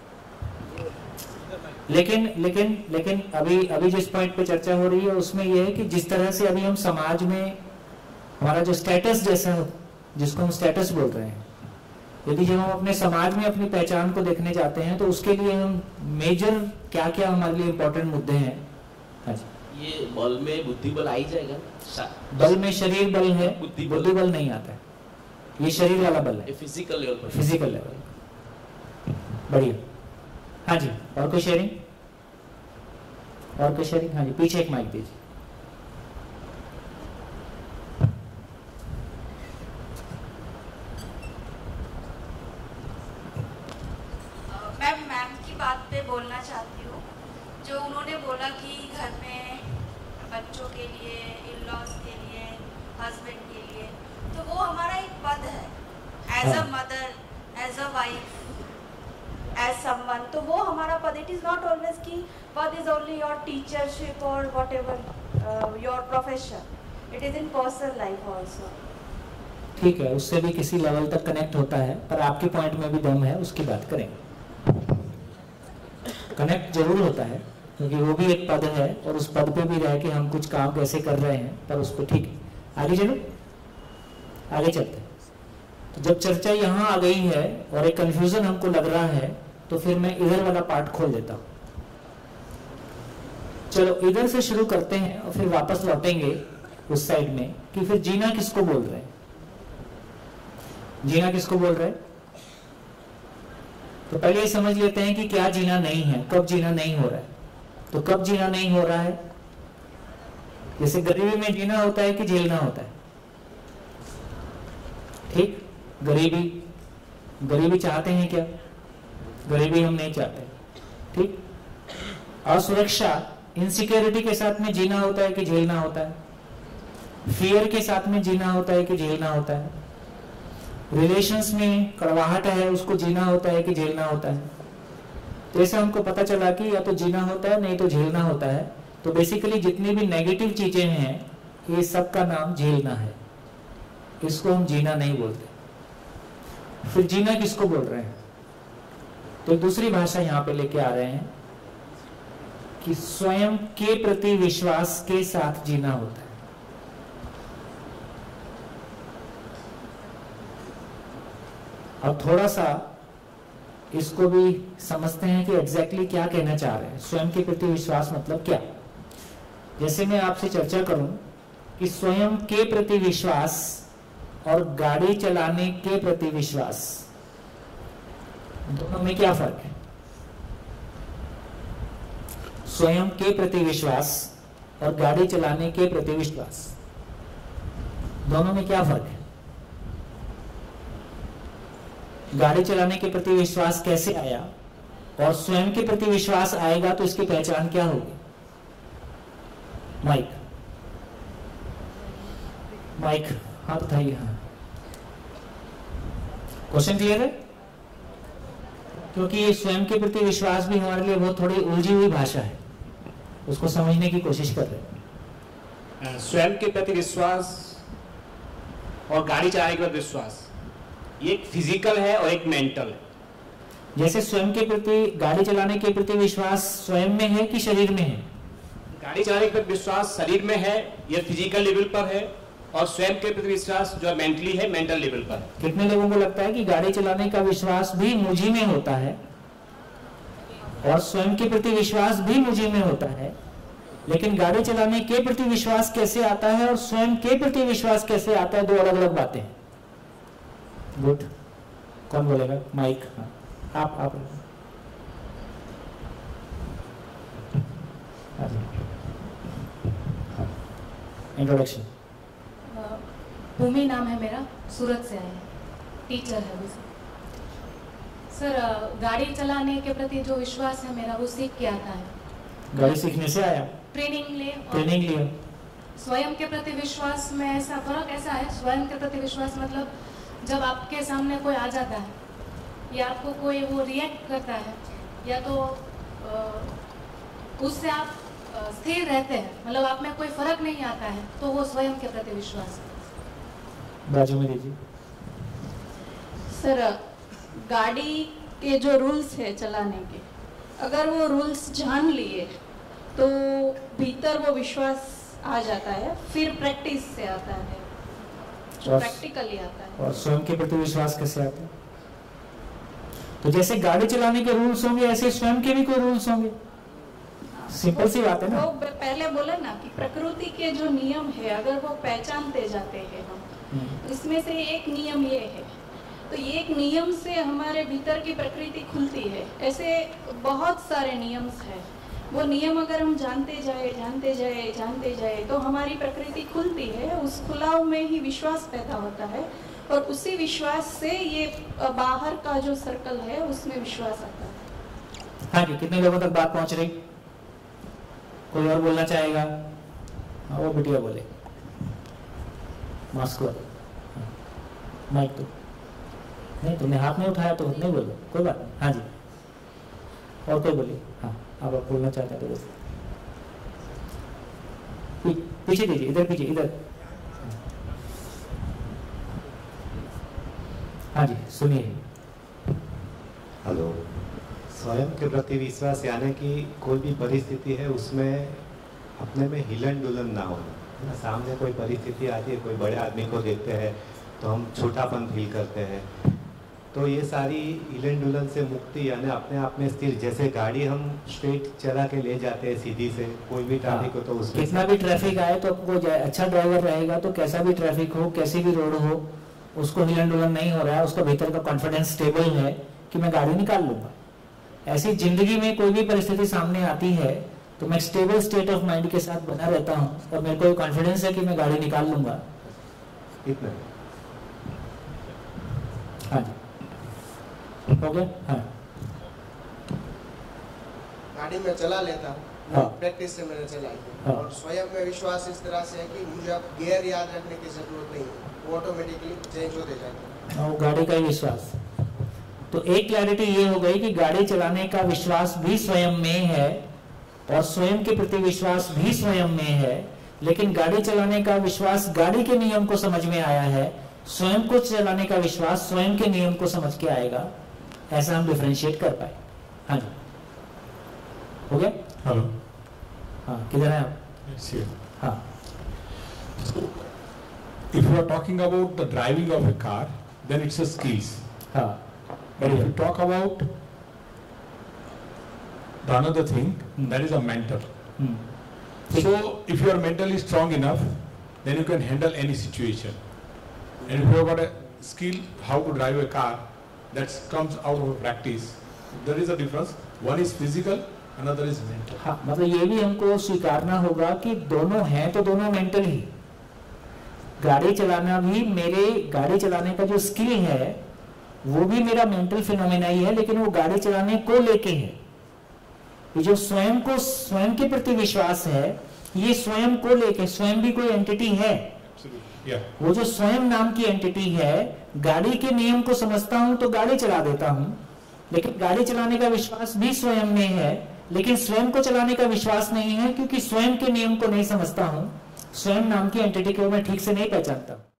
लेकिन लेकिन लेकिन अभी अभी जिस पॉइंट पे चर्चा हो रही है उसमें यह है कि जिस तरह से अभी हम समाज में हमारा जो स्टेटस जैसा, जिसको हम स्टेटस बोल रहे हैं, यदि जब हम अपने समाज में अपनी पहचान को देखने जाते हैं तो उसके लिए हम मेजर क्या क्या हमारे लिए इम्पोर्टेंट मुद्दे हैं। हाँ जी, ये बल में बुद्धि बल आ ही जाएगा। बल में शरीर बल है, बुद्धि बल, बुद्धि बल नहीं आता है, ये शरीर वाला बल है, फिजिकल लेवल पर, फिजिकल लेवल। बढ़िया। हाँ जी, और कोई शेयरिंग, और कोई शेयरिंग। हाँ जी, पीछे एक माइक दीजिए। मैं मैम की बात पे बोलना चाहती हूँ, जो उन्होंने बोला कि घर में बच्चों के लिए, इन लॉज के लिए, हस्बैंड के लिए, तो वो हमारा एक पद है, as a mother, as a wife, as someone, तो वो हमारा पद। इट इज नॉट ऑलवेज कि पद इज ओनली योर टीचरशिप और whatever your profession, it is in personal life also. ठीक है, उससे भी किसी लेवल तक कनेक्ट होता है, पर आपके पॉइंट में भी दम है, उसकी बात करेंगे। कनेक्ट जरूर होता है क्योंकि वो भी एक पद है और उस पद पे भी रह के हम कुछ काम कैसे कर रहे हैं, पर उसको ठीक है। आगे चलो, आगे चलते हैं। तो जब चर्चा यहाँ आ गई है और एक कंफ्यूजन हमको लग रहा है, तो फिर मैं इधर वाला पार्ट खोल देता हूँ। चलो इधर से शुरू करते हैं और फिर वापस लौटेंगे उस साइड में कि फिर जीना किसको बोल रहे हैं। जीना किसको बोल रहे हैं? तो पहले ये समझ लेते हैं कि क्या जीना नहीं है, कब जीना नहीं हो रहा है। तो कब जीना नहीं हो रहा है? जैसे गरीबी में जीना होता है कि झेलना होता है। ठीक, गरीबी गरीबी चाहते हैं क्या? गरीबी हम नहीं चाहते। ठीक, असुरक्षा, इनसिक्योरिटी के साथ में जीना होता है कि झेलना होता है? फियर के साथ में जीना होता है कि झेलना होता है? रिलेशंस में कड़वाहट है, उसको जीना होता है कि झेलना होता है? तो ऐसा हमको पता चला कि या तो जीना होता है नहीं तो झेलना होता है। तो बेसिकली जितनी भी नेगेटिव चीजें हैं ये सब का नाम झेलना है, इसको हम जीना नहीं बोलते। फिर जीना किसको बोल रहे हैं? तो दूसरी भाषा यहाँ पे लेके आ रहे हैं कि स्वयं के प्रति विश्वास के साथ जीना होता है। अब थोड़ा सा इसको भी समझते हैं कि एग्जैक्टली क्या कहना चाह रहे हैं। स्वयं के प्रति विश्वास मतलब क्या? जैसे मैं आपसे चर्चा करूं कि स्वयं के प्रति विश्वास और गाड़ी चलाने के प्रति विश्वास, दोनों में क्या फर्क है? स्वयं के प्रति विश्वास और गाड़ी चलाने के प्रति विश्वास, दोनों में क्या फर्क है? गाड़ी चलाने के प्रति विश्वास कैसे आया और स्वयं के प्रति विश्वास आएगा तो इसकी पहचान क्या होगी? माइक माइक हाँ बताइए। हाँ, क्वेश्चन क्लियर है? क्योंकि ये स्वयं के प्रति विश्वास भी हमारे लिए बहुत थोड़ी उलझी हुई भाषा है, उसको समझने की कोशिश कर रहे हैं। स्वयं के प्रति विश्वास और गाड़ी चलाने के प्रति विश्वास, ये एक फिजिकल है और एक मेंटल है। जैसे स्वयं के प्रति, गाड़ी चलाने के प्रति विश्वास स्वयं में है कि शरीर में है? गाड़ी चलाने के प्रति विश्वास शरीर में है, यह फिजिकल लेवल पर है, और स्वयं के प्रति विश्वास जो मेंटली है, मेंटल लेवल पर है। कितने लोगों को लगता है कि गाड़ी चलाने का विश्वास भी मुझी में होता है और स्वयं के प्रति विश्वास भी मुझी में होता है, लेकिन गाड़ी चलाने के प्रति विश्वास कैसे आता है और स्वयं के प्रति विश्वास कैसे आता है, दो अलग अलग बातें हैं। गुड, कौन बोलेगा? माइक। हाँ, आप आप इंट्रोडक्शन। भूमि नाम है मेरा, सूरत से आए हैं, टीचर है वो। सर, गाड़ी चलाने के प्रति जो विश्वास है मेरा, वो सीख के आता है। गाड़ी सीखने से आया? ट्रेनिंग ले ट्रेनिंग लिया। स्वयं के प्रति विश्वास में ऐसा फर्क ऐसा है, स्वयं के प्रति विश्वास मतलब जब आपके सामने कोई आ जाता है या आपको कोई वो रिएक्ट करता है या तो उससे आप स्थिर रहते हैं, मतलब आप में कोई फर्क नहीं आता है, तो वो स्वयं के प्रति विश्वास है। बाजू में दीजिए। सर, गाड़ी के जो रूल्स है चलाने के, अगर वो रूल्स जान लिए तो भीतर वो विश्वास आ जाता है, फिर प्रैक्टिस से आता है, जो प्रैक्टिकली आता है। और स्वयं के प्रति विश्वास कैसे आता है? तो जैसे गाड़ी चलाने के रूल्स होंगे, ऐसे स्वयं के भी कोई रूल्स होंगे। सिंपल सी बात है ना। वो पहले बोले ना कि प्रकृति के जो नियम है, अगर वो पहचानते जाते हैं हम, इसमें से एक नियम ये है, तो ये एक नियम से हमारे भीतर की प्रकृति खुलती है। ऐसे बहुत सारे नियम्स हैं, वो नियम अगर हम जानते जाए जानते जाए जानते जाए तो हमारी प्रकृति खुलती है। उस खुलाव में ही विश्वास पैदा होता है और उसी विश्वास से ये बाहर का जो सर्कल है उसमें विश्वास आता है। हाँ जी, कितने लोगों तक बात पहुंच रही? कोई और बोलना चाहेगा? हाँ, वो बिटिया बोले। मास्क वाले। हाँ, माइक तो नहीं, तुमने हाथ नहीं उठाया तो नहीं बोलो, कोई बात नहीं। हाँ जी, और कोई बोलिए। हाँ, आप बोलना चाहते हैं तो बोलिए। पी, पीछे दीजिए, इधर पीछे, इधर। हाँ जी, सुनिए। हेलो। स्वयं के प्रति विश्वास यानी कि कोई भी परिस्थिति है उसमें अपने में हिलन डुलन ना होना। सामने कोई परिस्थिति आती है, कोई बड़े आदमी को देखते हैं तो हम छोटापन फील करते हैं, तो ये सारी हिलन डुलन से मुक्ति यानी अपने आप में स्थिर। जैसे गाड़ी हम स्ट्रेट चला के ले जाते हैं सीधी से, कोई भी ट्रैफिक हो तो उसमें कितना भी ट्रैफिक आए तो आपको अच्छा ड्राइवर रहेगा तो कैसा भी ट्रैफिक हो, कैसी भी रोड हो, उसको हिलन डुलन नहीं हो रहा है, उसका भीतर का कॉन्फिडेंस स्टेबल है कि मैं गाड़ी निकाल लूंगा। ऐसी जिंदगी में कोई भी परिस्थिति सामने आती है तो मैं स्टेबल स्टेट ऑफ माइंड के साथ बना रहता हूँ और मेरे को कॉन्फिडेंस है कि मैं गाड़ी निकाल लूंगा। इतना। हाँ जी, हो गया। हाँ, गाड़ी में चला लेता हूँ, हाँ, प्रैक्टिस से मैंने चलाई हाँ, और स्वयं में विश्वास इस तरह से है कि मुझे अब गियर याद रखने की जरूरत नहीं है, वो ऑटोमेटिकली चेंज होते जाते हैं। वो गाड़ी का ही विश्वास। तो एक क्लैरिटी ये हो गई कि गाड़ी चलाने का विश्वास भी स्वयं में है और स्वयं के प्रति विश्वास भी स्वयं में है, लेकिन गाड़ी चलाने का विश्वास गाड़ी के नियम को समझ में आया है, स्वयं को चलाने का विश्वास स्वयं के नियम को समझ के आएगा। ऐसा हम डिफरेंशिएट कर पाए। हाँ जी, हो गया। हेलो। हाँ, किधर है आप? हाँ। If you are talking about the driving of a car, then it's a skills. हाँ. But if you talk about the another thing, hmm. that is a mental. Hmm. So if you are mentally strong enough, then you can handle any situation. And if you have got a skill how to drive a car, that comes out of practice. There is a difference. One is physical, another is mental. हाँ, मतलब ये भी हमको स्वीकारना होगा कि दोनों हैं तो दोनों मेंटल ही। गाड़ी चलाना भी, मेरे गाड़ी चलाने का जो स्किल है वो भी मेरा मेंटल फिनोमेना ही है, लेकिन वो गाड़ी चलाने को लेके है। ये जो स्वयं को, स्वयं के प्रति विश्वास है, ये स्वयं को लेके, स्वयं भी कोई एंटिटी है। Yeah. वो जो स्वयं नाम की एंटिटी है, गाड़ी के नियम को समझता हूं तो गाड़ी चला देता हूं, लेकिन गाड़ी चलाने का विश्वास भी स्वयं में है, लेकिन स्वयं को चलाने का विश्वास नहीं है, क्योंकि स्वयं के नियम को नहीं समझता हूं, स्वयं नाम की एंटिटी को मैं ठीक से नहीं पहचानता।